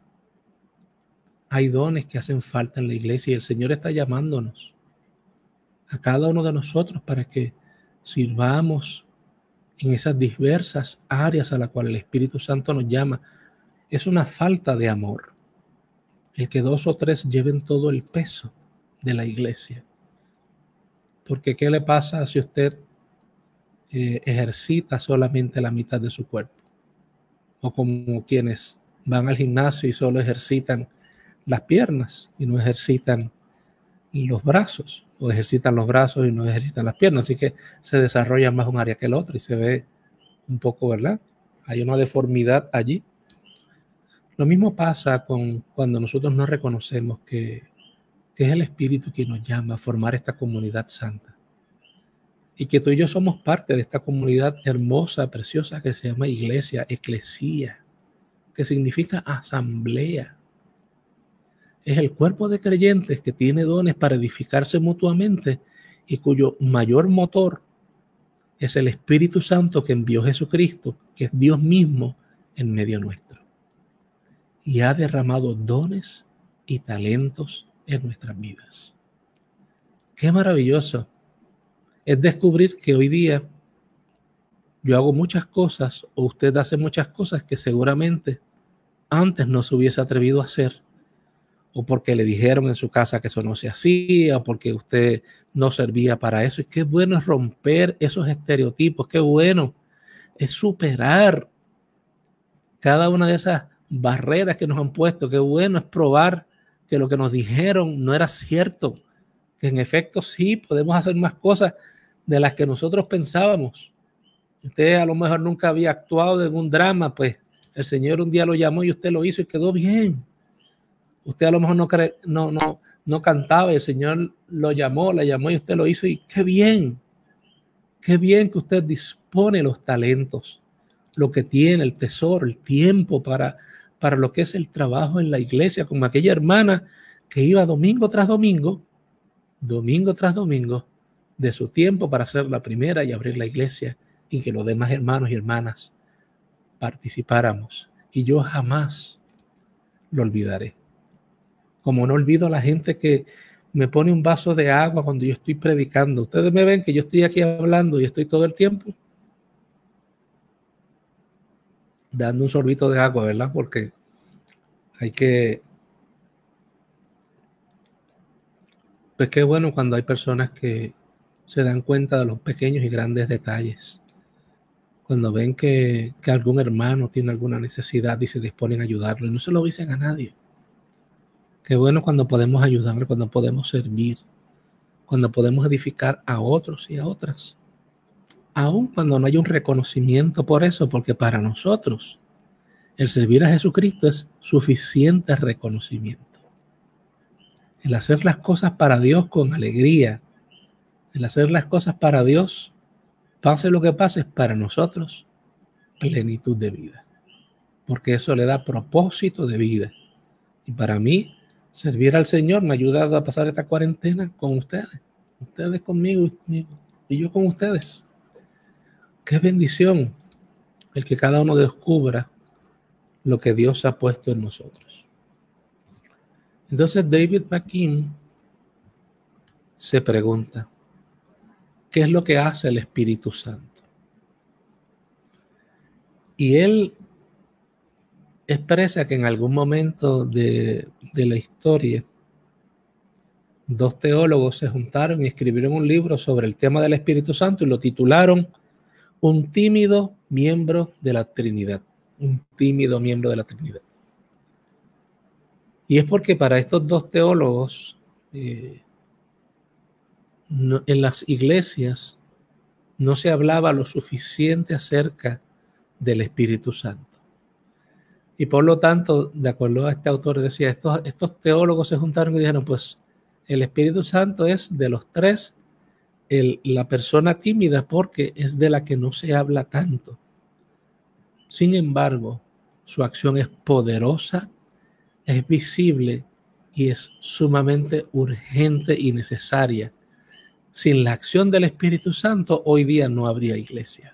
Hay dones que hacen falta en la iglesia, y el Señor está llamándonos a cada uno de nosotros para que sirvamos en esas diversas áreas a las cuales el Espíritu Santo nos llama. Es una falta de amor el que 2 o 3 lleven todo el peso de la iglesia. Porque ¿qué le pasa si usted ejercita solamente la mitad de su cuerpo? O como quienes van al gimnasio y solo ejercitan las piernas y no ejercitan los brazos, o ejercitan los brazos y no ejercitan las piernas, así que se desarrolla más un área que el otro y se ve un poco, ¿verdad? Hay una deformidad allí. Lo mismo pasa cuando nosotros no reconocemos que es el Espíritu quien nos llama a formar esta comunidad santa, y que tú y yo somos parte de esta comunidad hermosa, preciosa, que se llama iglesia, eclesía, que significa asamblea. Es el cuerpo de creyentes que tiene dones para edificarse mutuamente y cuyo mayor motor es el Espíritu Santo que envió Jesucristo, que es Dios mismo en medio nuestro, y ha derramado dones y talentos en nuestras vidas. Qué maravilloso es descubrir que hoy día yo hago muchas cosas, o usted hace muchas cosas que seguramente antes no se hubiese atrevido a hacer, o porque le dijeron en su casa que eso no se hacía, o porque usted no servía para eso. Y qué bueno es romper esos estereotipos, qué bueno es superar cada una de esas barreras que nos han puesto, qué bueno es probar que lo que nos dijeron no era cierto, que en efecto sí podemos hacer más cosas de las que nosotros pensábamos. Usted a lo mejor nunca había actuado en un drama, pues el Señor un día lo llamó y usted lo hizo y quedó bien. Usted a lo mejor no cantaba y el Señor lo llamó, la llamó y usted lo hizo, y qué bien que usted dispone los talentos, lo que tiene, el tesoro, el tiempo para lo que es el trabajo en la iglesia, como aquella hermana que iba domingo tras domingo, de su tiempo para ser la primera y abrir la iglesia, y que los demás hermanos y hermanas participáramos. Y yo jamás lo olvidaré. Como no olvido a la gente que me pone un vaso de agua cuando yo estoy predicando. Ustedes me ven que yo estoy aquí hablando y estoy todo el tiempo dando un sorbito de agua, ¿verdad? Porque hay que... Pues qué bueno cuando hay personas que se dan cuenta de los pequeños y grandes detalles. Cuando ven que algún hermano tiene alguna necesidad y se disponen a ayudarlo y no se lo dicen a nadie. Qué bueno cuando podemos ayudar, cuando podemos servir, cuando podemos edificar a otros y a otras. Aun cuando no hay un reconocimiento por eso, porque para nosotros el servir a Jesucristo es suficiente reconocimiento. El hacer las cosas para Dios con alegría, el hacer las cosas para Dios, pase lo que pase, es para nosotros plenitud de vida, porque eso le da propósito de vida. Y para mí, servir al Señor me ha ayudado a pasar esta cuarentena con ustedes conmigo y yo con ustedes. Qué bendición el que cada uno descubra lo que Dios ha puesto en nosotros. Entonces David McKean se pregunta, ¿qué es lo que hace el Espíritu Santo? Y él expresa que en algún momento de la historia, 2 teólogos se juntaron y escribieron un libro sobre el tema del Espíritu Santo y lo titularon Un tímido miembro de la Trinidad. Un tímido miembro de la Trinidad. Y es porque para estos 2 teólogos en las iglesias no se hablaba lo suficiente acerca del Espíritu Santo. Y por lo tanto, de acuerdo a este autor, decía, estos teólogos se juntaron y dijeron, pues el Espíritu Santo es de los tres la persona tímida porque es de la que no se habla tanto. Sin embargo, su acción es poderosa, es visible y es sumamente urgente y necesaria. Sin la acción del Espíritu Santo, hoy día no habría iglesia.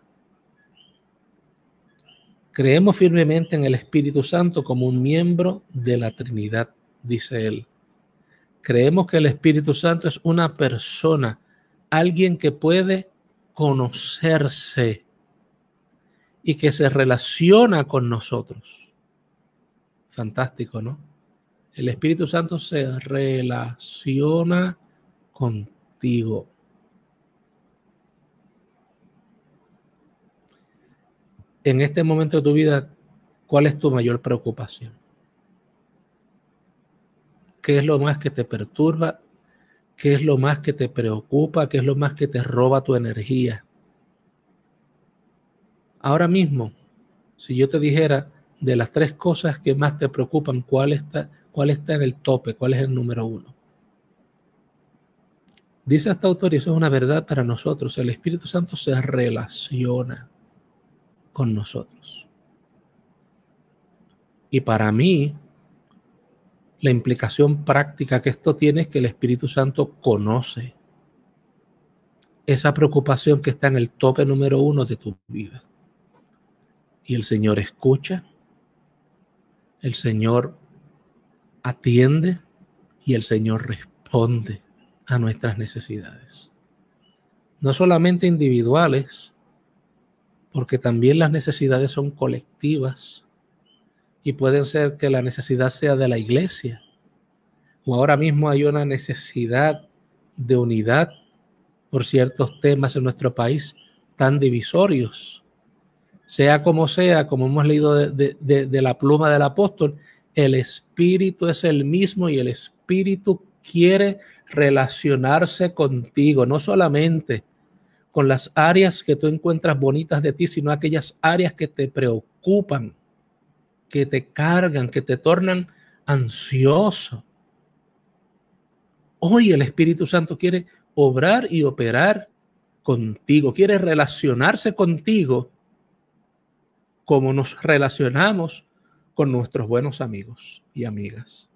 Creemos firmemente en el Espíritu Santo como un miembro de la Trinidad, dice él. Creemos que el Espíritu Santo es una persona, alguien que puede conocerse y que se relaciona con nosotros. Fantástico, ¿no? El Espíritu Santo se relaciona contigo. En este momento de tu vida, ¿cuál es tu mayor preocupación? ¿Qué es lo más que te perturba? ¿Qué es lo más que te preocupa? ¿Qué es lo más que te roba tu energía? Ahora mismo, si yo te dijera de las tres cosas que más te preocupan, ¿cuál está en el tope? ¿Cuál es el número uno? Dice este autor, y eso es una verdad para nosotros, el Espíritu Santo se relaciona con nosotros. Y para mí, la implicación práctica que esto tiene es que el Espíritu Santo conoce esa preocupación que está en el tope número uno de tu vida. Y el Señor escucha, el Señor atiende y el Señor responde a nuestras necesidades. No solamente individuales, porque también las necesidades son colectivas. Y puede ser que la necesidad sea de la iglesia. O ahora mismo hay una necesidad de unidad por ciertos temas en nuestro país tan divisorios. Sea, como hemos leído de la pluma del apóstol, el Espíritu es el mismo y el Espíritu quiere relacionarse contigo, no solamente con las áreas que tú encuentras bonitas de ti, sino aquellas áreas que te preocupan, que te cargan, que te tornan ansioso. Hoy el Espíritu Santo quiere obrar y operar contigo, quiere relacionarse contigo como nos relacionamos con nuestros buenos amigos y amigas.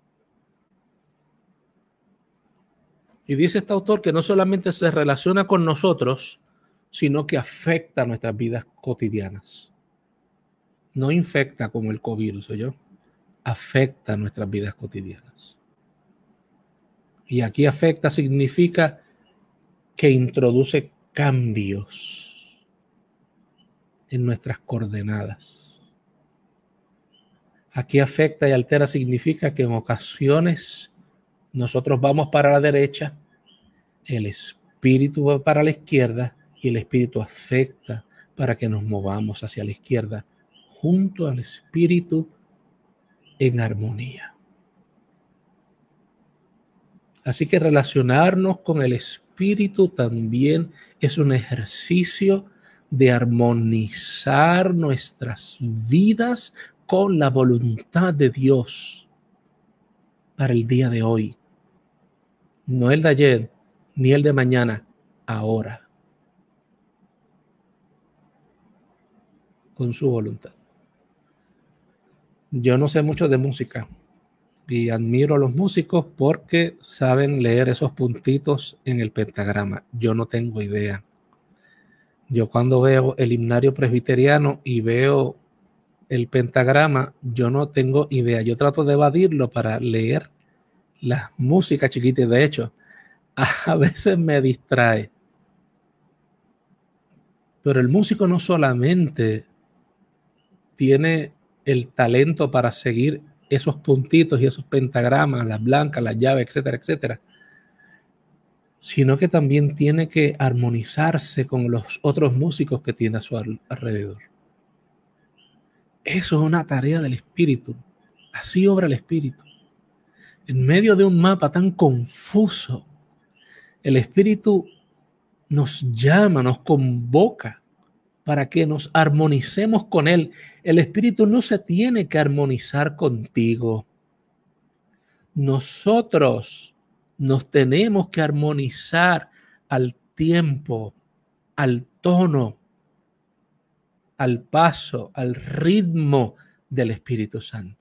Y dice este autor que no solamente se relaciona con nosotros, sino que afecta nuestras vidas cotidianas. No infecta como el COVID, ¿oyó? Afecta nuestras vidas cotidianas. Y aquí afecta significa que introduce cambios en nuestras coordenadas. Aquí afecta y altera significa que en ocasiones nosotros vamos para la derecha, el Espíritu va para la izquierda y el Espíritu afecta para que nos movamos hacia la izquierda junto al Espíritu en armonía. Así que relacionarnos con el Espíritu también es un ejercicio de armonizar nuestras vidas con la voluntad de Dios para el día de hoy. No el de ayer, ni el de mañana, ahora. Con su voluntad. Yo no sé mucho de música y admiro a los músicos porque saben leer esos puntitos en el pentagrama. Yo no tengo idea. Yo cuando veo el himnario presbiteriano y veo el pentagrama, yo no tengo idea. Yo trato de evadirlo para leer la música chiquita. De hecho, a veces me distrae. Pero el músico no solamente tiene el talento para seguir esos puntitos y esos pentagramas, las blancas, las llaves, etcétera, etcétera, sino que también tiene que armonizarse con los otros músicos que tiene a su alrededor. Eso es una tarea del Espíritu. Así obra el Espíritu. En medio de un mapa tan confuso, El Espíritu nos llama, nos convoca para que nos armonicemos con Él. El Espíritu no se tiene que armonizar contigo. Nosotros nos tenemos que armonizar al tiempo, al tono, al paso, al ritmo del Espíritu Santo.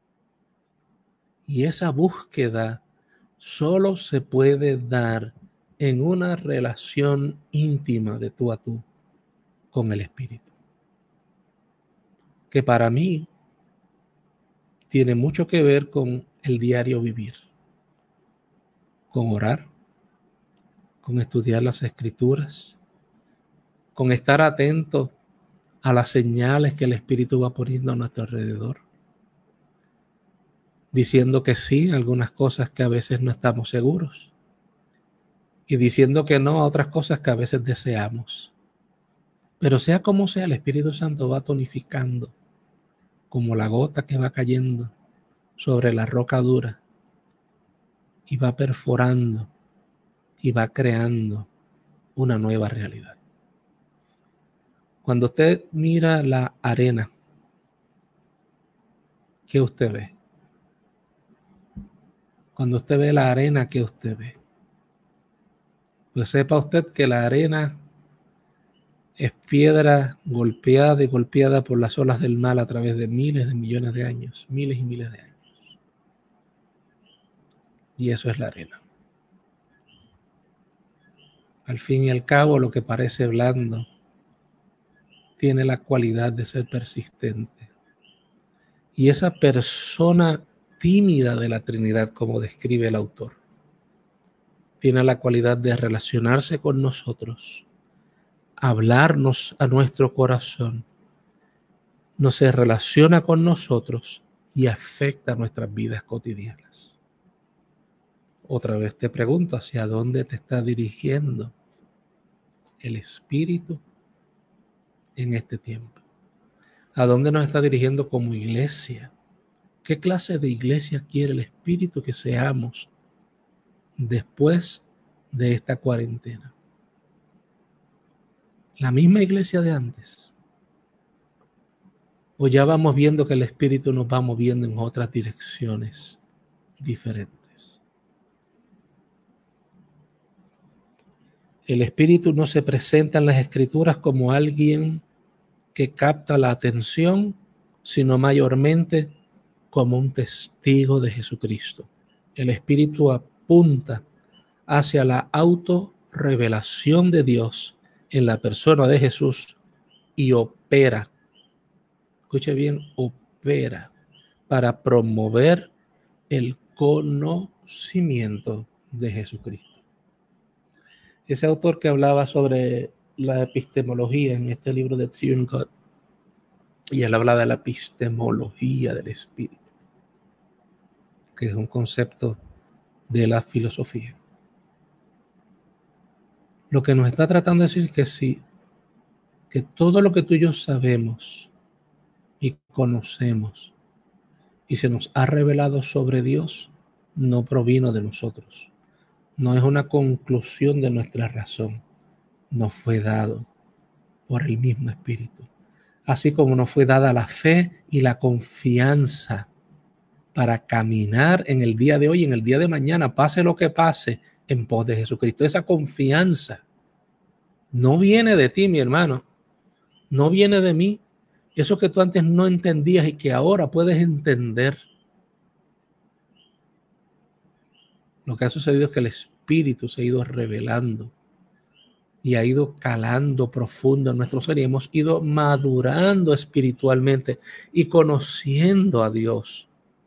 Y esa búsqueda solo se puede dar en una relación íntima de tú a tú con el Espíritu. Que para mí tiene mucho que ver con el diario vivir, con orar, con estudiar las Escrituras, con estar atento a las señales que el Espíritu va poniendo a nuestro alrededor, diciendo que sí a algunas cosas que a veces no estamos seguros y diciendo que no a otras cosas que a veces deseamos. Pero sea como sea, el Espíritu Santo va tonificando como la gota que va cayendo sobre la roca dura y va perforando y va creando una nueva realidad. Cuando usted mira la arena, ¿qué usted ve? Cuando usted ve la arena, ¿qué usted ve? Pues sepa usted que la arena es piedra golpeada y golpeada por las olas del mar a través de miles de millones de años, miles y miles de años. Y eso es la arena. Al fin y al cabo, lo que parece blando tiene la cualidad de ser persistente. Y esa persona tímida de la Trinidad, como describe el autor, tiene la cualidad de relacionarse con nosotros, hablarnos a nuestro corazón, no se relaciona con nosotros y afecta nuestras vidas cotidianas. Otra vez te pregunto, ¿hacia dónde te está dirigiendo el Espíritu en este tiempo? ¿A dónde nos está dirigiendo como iglesia? ¿Qué clase de iglesia quiere el Espíritu que seamos después de esta cuarentena? ¿La misma iglesia de antes? ¿O ya vamos viendo que el Espíritu nos va moviendo en otras direcciones diferentes? El Espíritu no se presenta en las Escrituras como alguien que capta la atención, sino mayormente como un testigo de Jesucristo. El Espíritu apunta hacia la autorrevelación de Dios en la persona de Jesús y opera, escuche bien, opera para promover el conocimiento de Jesucristo. Ese autor que hablaba sobre la epistemología en este libro de True in God, y él habla de la epistemología del Espíritu, que es un concepto de la filosofía. Lo que nos está tratando de decir es que sí, que todo lo que tú y yo sabemos y conocemos y se nos ha revelado sobre Dios no provino de nosotros. No es una conclusión de nuestra razón. Nos fue dado por el mismo Espíritu. Así como nos fue dada la fe y la confianza para caminar en el día de hoy, en el día de mañana, pase lo que pase, en pos de Jesucristo. Esa confianza no viene de ti, mi hermano. No viene de mí. Eso que tú antes no entendías y que ahora puedes entender. Lo que ha sucedido es que el Espíritu se ha ido revelando y ha ido calando profundo en nuestro ser y hemos ido madurando espiritualmente y conociendo a Dios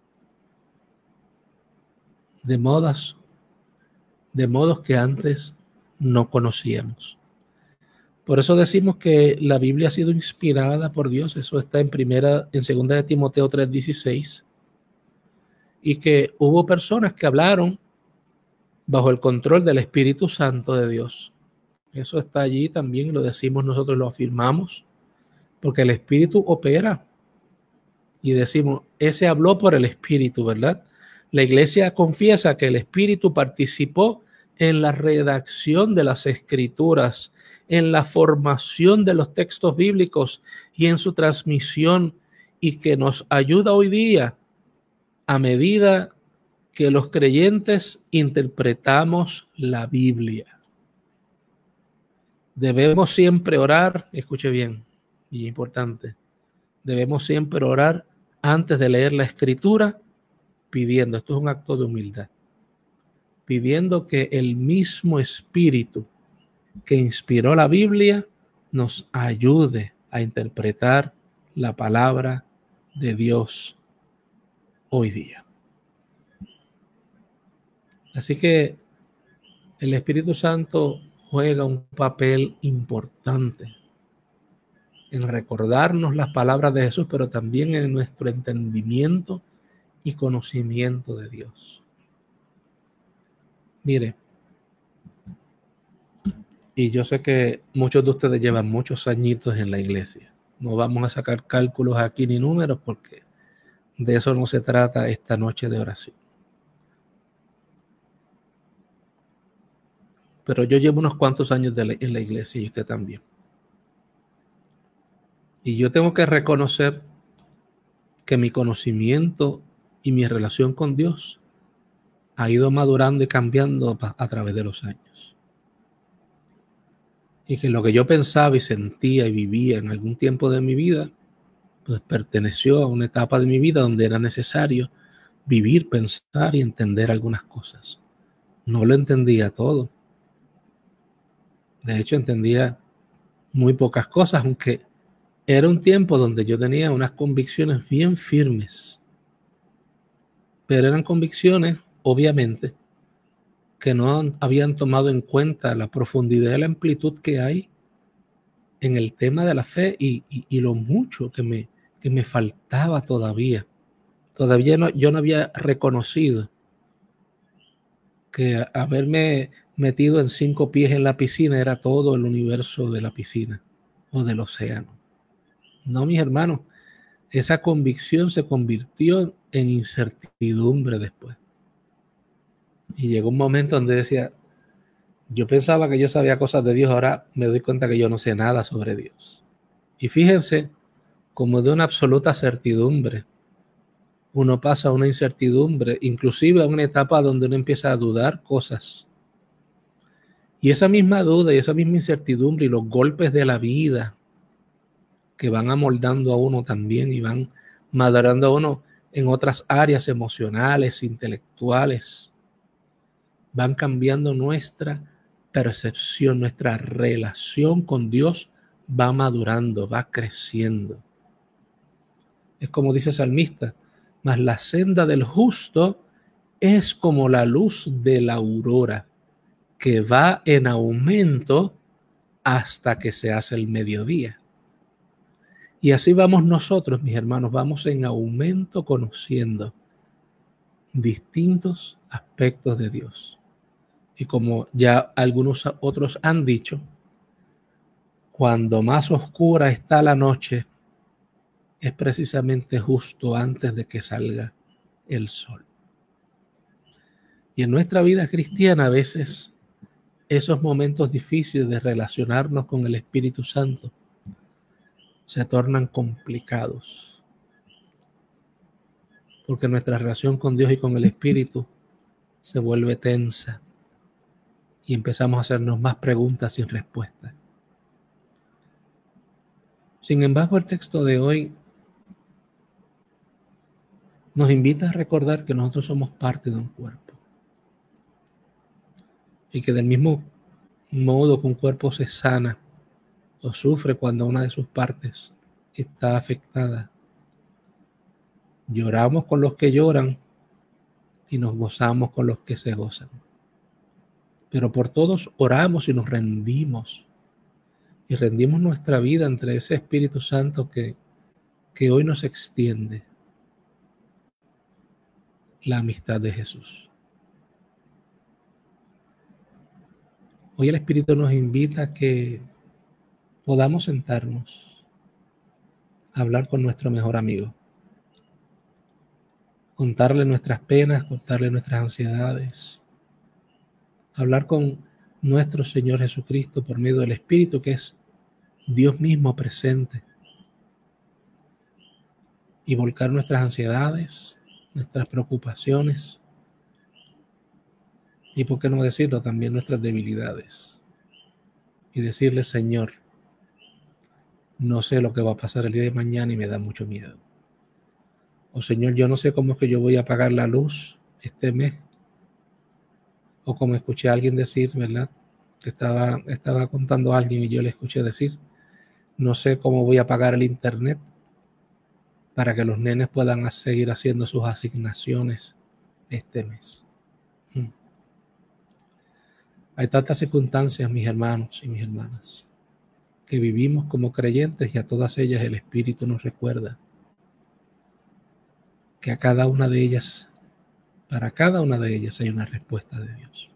de modos que antes no conocíamos. Por eso decimos que la Biblia ha sido inspirada por Dios. Eso está en 2 de Timoteo 3:16. Y que hubo personas que hablaron bajo el control del Espíritu Santo de Dios. Eso está allí también, lo decimos nosotros, lo afirmamos, porque el Espíritu opera. Y decimos, ese habló por el Espíritu, ¿verdad? La iglesia confiesa que el Espíritu participó en la redacción de las escrituras, en la formación de los textos bíblicos y en su transmisión, y que nos ayuda hoy día a medida que los creyentes interpretamos la Biblia. Debemos siempre orar, escuche bien, y importante, debemos siempre orar antes de leer la escritura pidiendo, esto es un acto de humildad, pidiendo que el mismo Espíritu que inspiró la Biblia nos ayude a interpretar la palabra de Dios hoy día. Así que el Espíritu Santo juega un papel importante en recordarnos las palabras de Jesús, pero también en nuestro entendimiento y conocimiento de Dios. Mire, y yo sé que muchos de ustedes llevan muchos añitos en la iglesia. No vamos a sacar cálculos aquí ni números porque de eso no se trata esta noche de oración. Pero yo llevo unos cuantos años en la iglesia y usted también. Y yo tengo que reconocer que mi conocimiento y mi relación con Dios ha ido madurando y cambiando a través de los años. Y que lo que yo pensaba y sentía y vivía en algún tiempo de mi vida, pues perteneció a una etapa de mi vida donde era necesario vivir, pensar y entender algunas cosas. No lo entendía todo. De hecho, entendía muy pocas cosas, aunque era un tiempo donde yo tenía unas convicciones bien firmes. Pero eran convicciones, obviamente, que no habían tomado en cuenta la profundidad y la amplitud que hay en el tema de la fe y lo mucho que me faltaba todavía. Todavía yo no había reconocido que haberme metido en 5 pies en la piscina era todo el universo de la piscina o del océano. No, mis hermanos, esa convicción se convirtió en incertidumbre después. Y llegó un momento donde decía, yo pensaba que yo sabía cosas de Dios, ahora me doy cuenta que yo no sé nada sobre Dios. Y fíjense, como de una absoluta certidumbre, uno pasa a una incertidumbre, inclusive a una etapa donde uno empieza a dudar cosas. Y esa misma duda y esa misma incertidumbre y los golpes de la vida que van amoldando a uno también y van madurando a uno en otras áreas emocionales, intelectuales, van cambiando nuestra percepción, nuestra relación con Dios va madurando, va creciendo. Es como dice el salmista, mas la senda del justo es como la luz de la aurora, que va en aumento hasta que se hace el mediodía. Y así vamos nosotros, mis hermanos, vamos en aumento conociendo distintos aspectos de Dios. Y como ya algunos otros han dicho, cuando más oscura está la noche, es precisamente justo antes de que salga el sol. Y en nuestra vida cristiana a veces esos momentos difíciles de relacionarnos con el Espíritu Santo se tornan complicados. Porque nuestra relación con Dios y con el Espíritu se vuelve tensa y empezamos a hacernos más preguntas sin respuesta. Sin embargo, el texto de hoy nos invita a recordar que nosotros somos parte de un cuerpo. Y que del mismo modo que un cuerpo se sana o sufre cuando una de sus partes está afectada, lloramos con los que lloran y nos gozamos con los que se gozan. Pero por todos oramos y nos rendimos. Y rendimos nuestra vida entre ese Espíritu Santo que hoy nos extiende la amistad de Jesús. Hoy el Espíritu nos invita a que podamos sentarnos a hablar con nuestro mejor amigo. Contarle nuestras penas, contarle nuestras ansiedades. hablar con nuestro Señor Jesucristo por medio del Espíritu, que es Dios mismo presente, y volcar nuestras ansiedades, nuestras preocupaciones y, por qué no decirlo, también nuestras debilidades, y decirle: Señor, no sé lo que va a pasar el día de mañana y me da mucho miedo. O Señor, yo no sé cómo es que yo voy a pagar la luz este mes. O como escuché a alguien decir, ¿verdad? Que estaba contando a alguien y yo le escuché decir: no sé cómo voy a pagar el internet para que los nenes puedan seguir haciendo sus asignaciones este mes. Hay tantas circunstancias, mis hermanos y mis hermanas, que vivimos como creyentes, y a todas ellas el Espíritu nos recuerda que a cada una de ellas, para cada una de ellas hay una respuesta de Dios.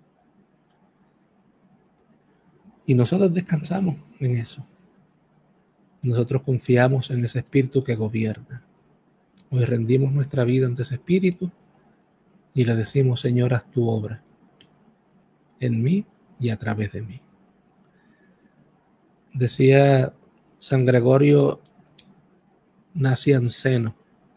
Y nosotros descansamos en eso. Nosotros confiamos en ese Espíritu que gobierna. Hoy rendimos nuestra vida ante ese Espíritu y le decimos: Señor, haz tu obra en mí y a través de mí. Decía San Gregorio Nacianceno,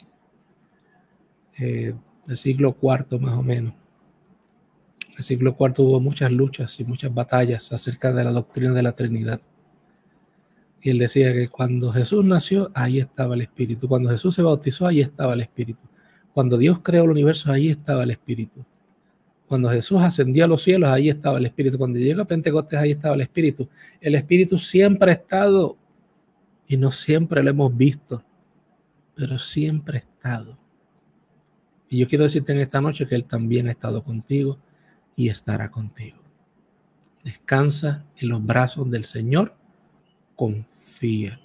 del siglo IV más o menos. En el siglo IV hubo muchas luchas y muchas batallas acerca de la doctrina de la Trinidad. Y él decía que cuando Jesús nació, ahí estaba el Espíritu. Cuando Jesús se bautizó, ahí estaba el Espíritu. Cuando Dios creó el universo, ahí estaba el Espíritu. Cuando Jesús ascendió a los cielos, ahí estaba el Espíritu. Cuando llegó a Pentecostés, ahí estaba el Espíritu. El Espíritu siempre ha estado, y no siempre lo hemos visto, pero siempre ha estado. Y yo quiero decirte en esta noche que Él también ha estado contigo y estará contigo. Descansa en los brazos del Señor. Confía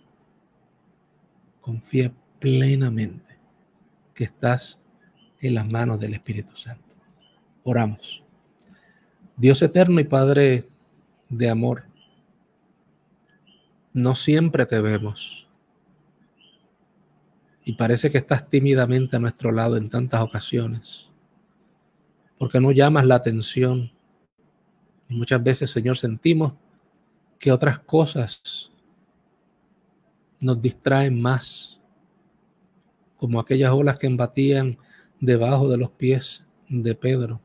plenamente que estás en las manos del Espíritu Santo. Oramos. Dios eterno y Padre de amor, no siempre te vemos y parece que estás tímidamente a nuestro lado en tantas ocasiones, porque no llamas la atención, y muchas veces, Señor, sentimos que otras cosas nos distraen más, como aquellas olas que embatían debajo de los pies de Pedro,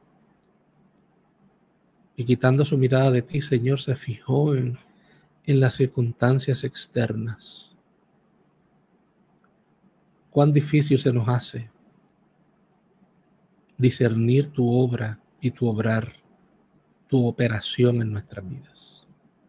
y quitando su mirada de ti, Señor, se fijó en las circunstancias externas. Cuán difícil se nos hace discernir tu obra y tu obrar, tu operación en nuestras vidas.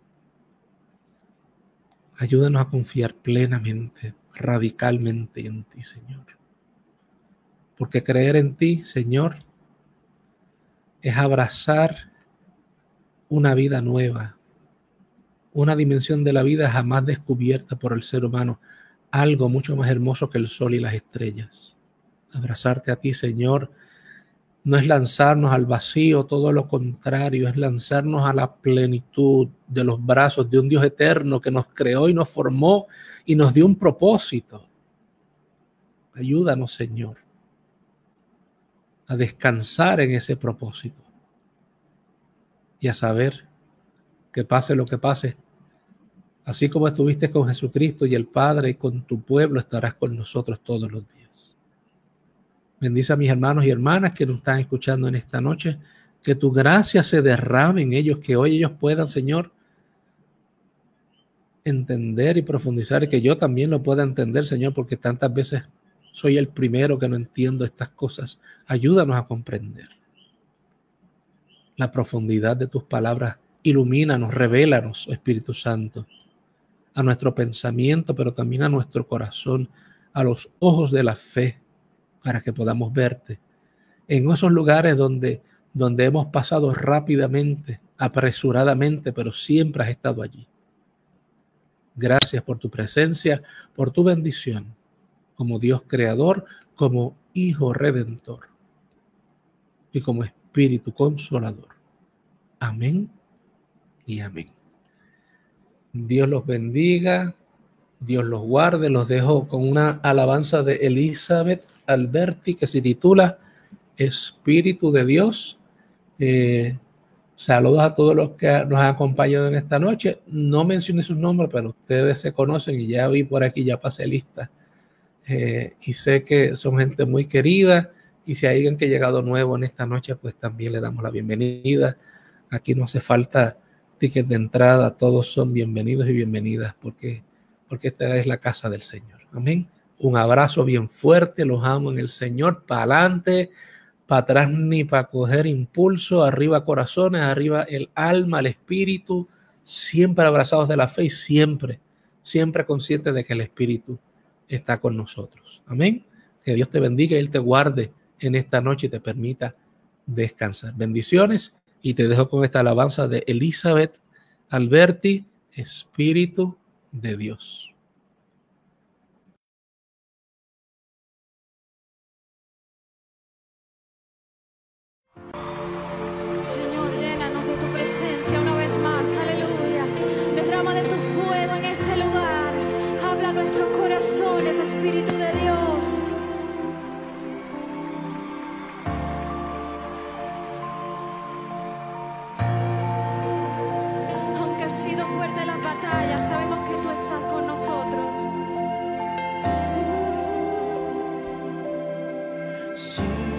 Ayúdanos a confiar plenamente, radicalmente en ti, Señor. Porque creer en ti, Señor, es abrazar una vida nueva, una dimensión de la vida jamás descubierta por el ser humano, algo mucho más hermoso que el sol y las estrellas. Abrazarte a ti, Señor, no es lanzarnos al vacío, todo lo contrario, es lanzarnos a la plenitud de los brazos de un Dios eterno que nos creó y nos formó y nos dio un propósito. Ayúdanos, Señor, a descansar en ese propósito y a saber que pase lo que pase, así como estuviste con Jesucristo y el Padre y con tu pueblo, estarás con nosotros todos los días. Bendice a mis hermanos y hermanas que nos están escuchando en esta noche, que tu gracia se derrame en ellos, que hoy ellos puedan, Señor, entender y profundizar, y que yo también lo pueda entender, Señor, porque tantas veces soy el primero que no entiendo estas cosas. Ayúdanos a comprender la profundidad de tus palabras. Ilumínanos, revélanos, Espíritu Santo, a nuestro pensamiento, pero también a nuestro corazón, a los ojos de la fe, para que podamos verte en esos lugares donde hemos pasado rápidamente, apresuradamente, pero siempre has estado allí. Gracias por tu presencia, por tu bendición, como Dios creador, como Hijo redentor y como Espíritu consolador. Amén y amén. Dios los bendiga, Dios los guarde. Los dejo con una alabanza de Elizabeth Alberti que se titula Espíritu de Dios. Saludos a todos los que nos han acompañado en esta noche. No mencioné sus nombres, pero ustedes se conocen y ya vi por aquí, ya pasé lista. Y sé que son gente muy querida, y si hay alguien que ha llegado nuevo en esta noche, pues también le damos la bienvenida. Aquí no hace falta ticket de entrada, todos son bienvenidos y bienvenidas porque esta es la casa del Señor. Amén. Un abrazo bien fuerte, los amo en el Señor, para adelante, para atrás ni para coger impulso, arriba corazones, arriba el alma, el espíritu, siempre abrazados de la fe y siempre conscientes de que el Espíritu está con nosotros. Amén. Que Dios te bendiga y Él te guarde en esta noche y te permita descansar. Bendiciones, y te dejo con esta alabanza de Elizabeth Alberti, Espíritu de Dios. Señor, llénanos de tu presencia una vez más, aleluya. Derrama de tu fuego en este lugar. Habla a nuestros corazones, Espíritu de Dios. Aunque ha sido fuerte la batalla, sabemos que tú estás con nosotros. Sí,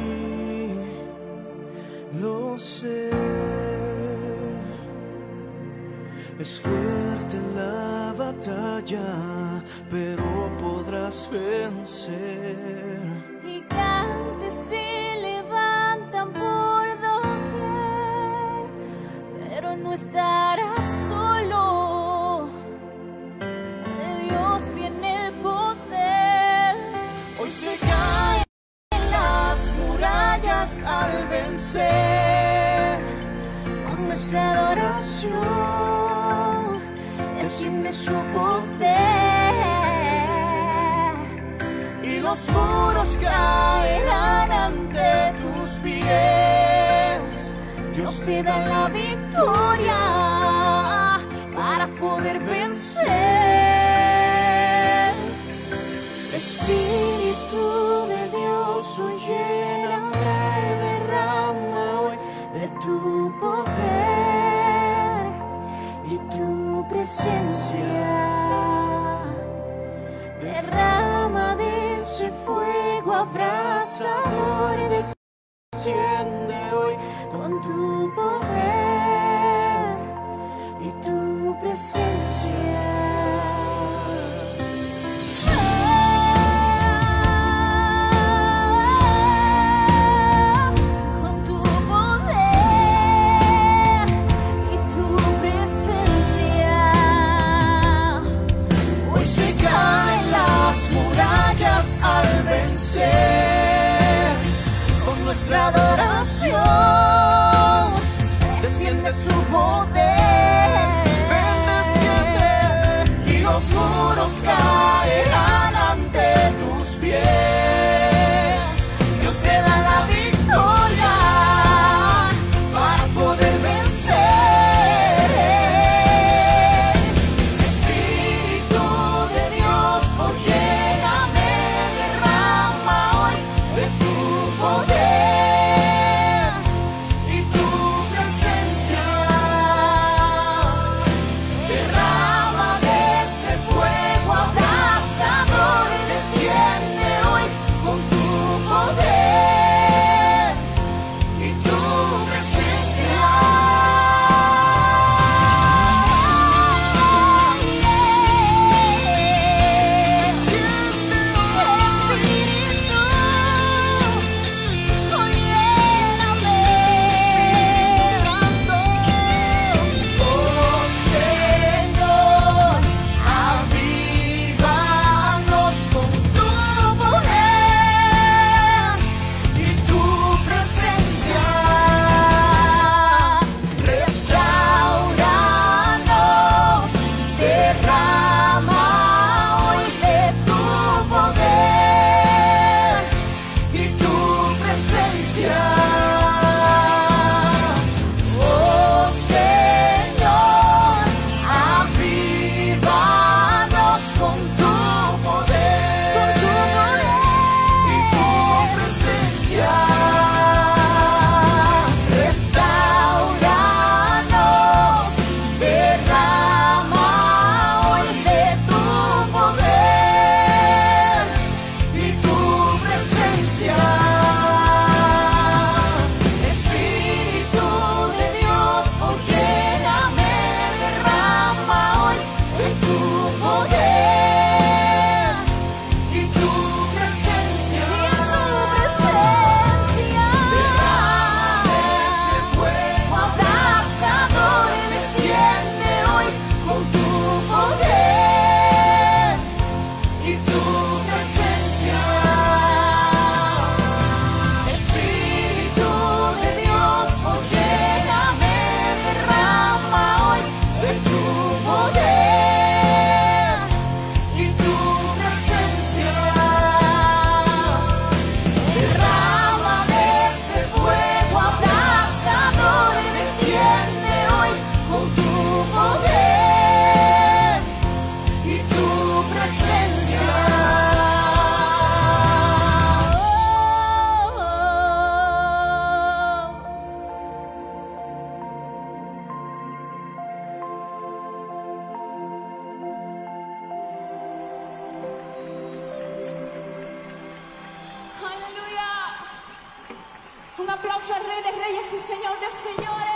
lo sé. Es fuerte la batalla, pero podrás vencer. Gigantes se levantan por doquier, pero no estarás solo. De Dios viene el poder. Hoy se caen las murallas al vencer. Con nuestra adoración desciende su poder, Y los muros caerán ante tus pies. Dios te da la victoria para poder vencer. Espíritu de Dios, hoy lléname, derrama hoy de tu poder y tu presencia. Derrama de ese fuego abrasador, desciende hoy con tu poder y tu presencia. Al vencer con nuestra adoración desciende su poder, desciende y los muros caerán ante tus pies. Dios te da la victoria para poder vencer. Espíritu de Dios, oye, aplauso al Rey de Reyes y Señor de Señores.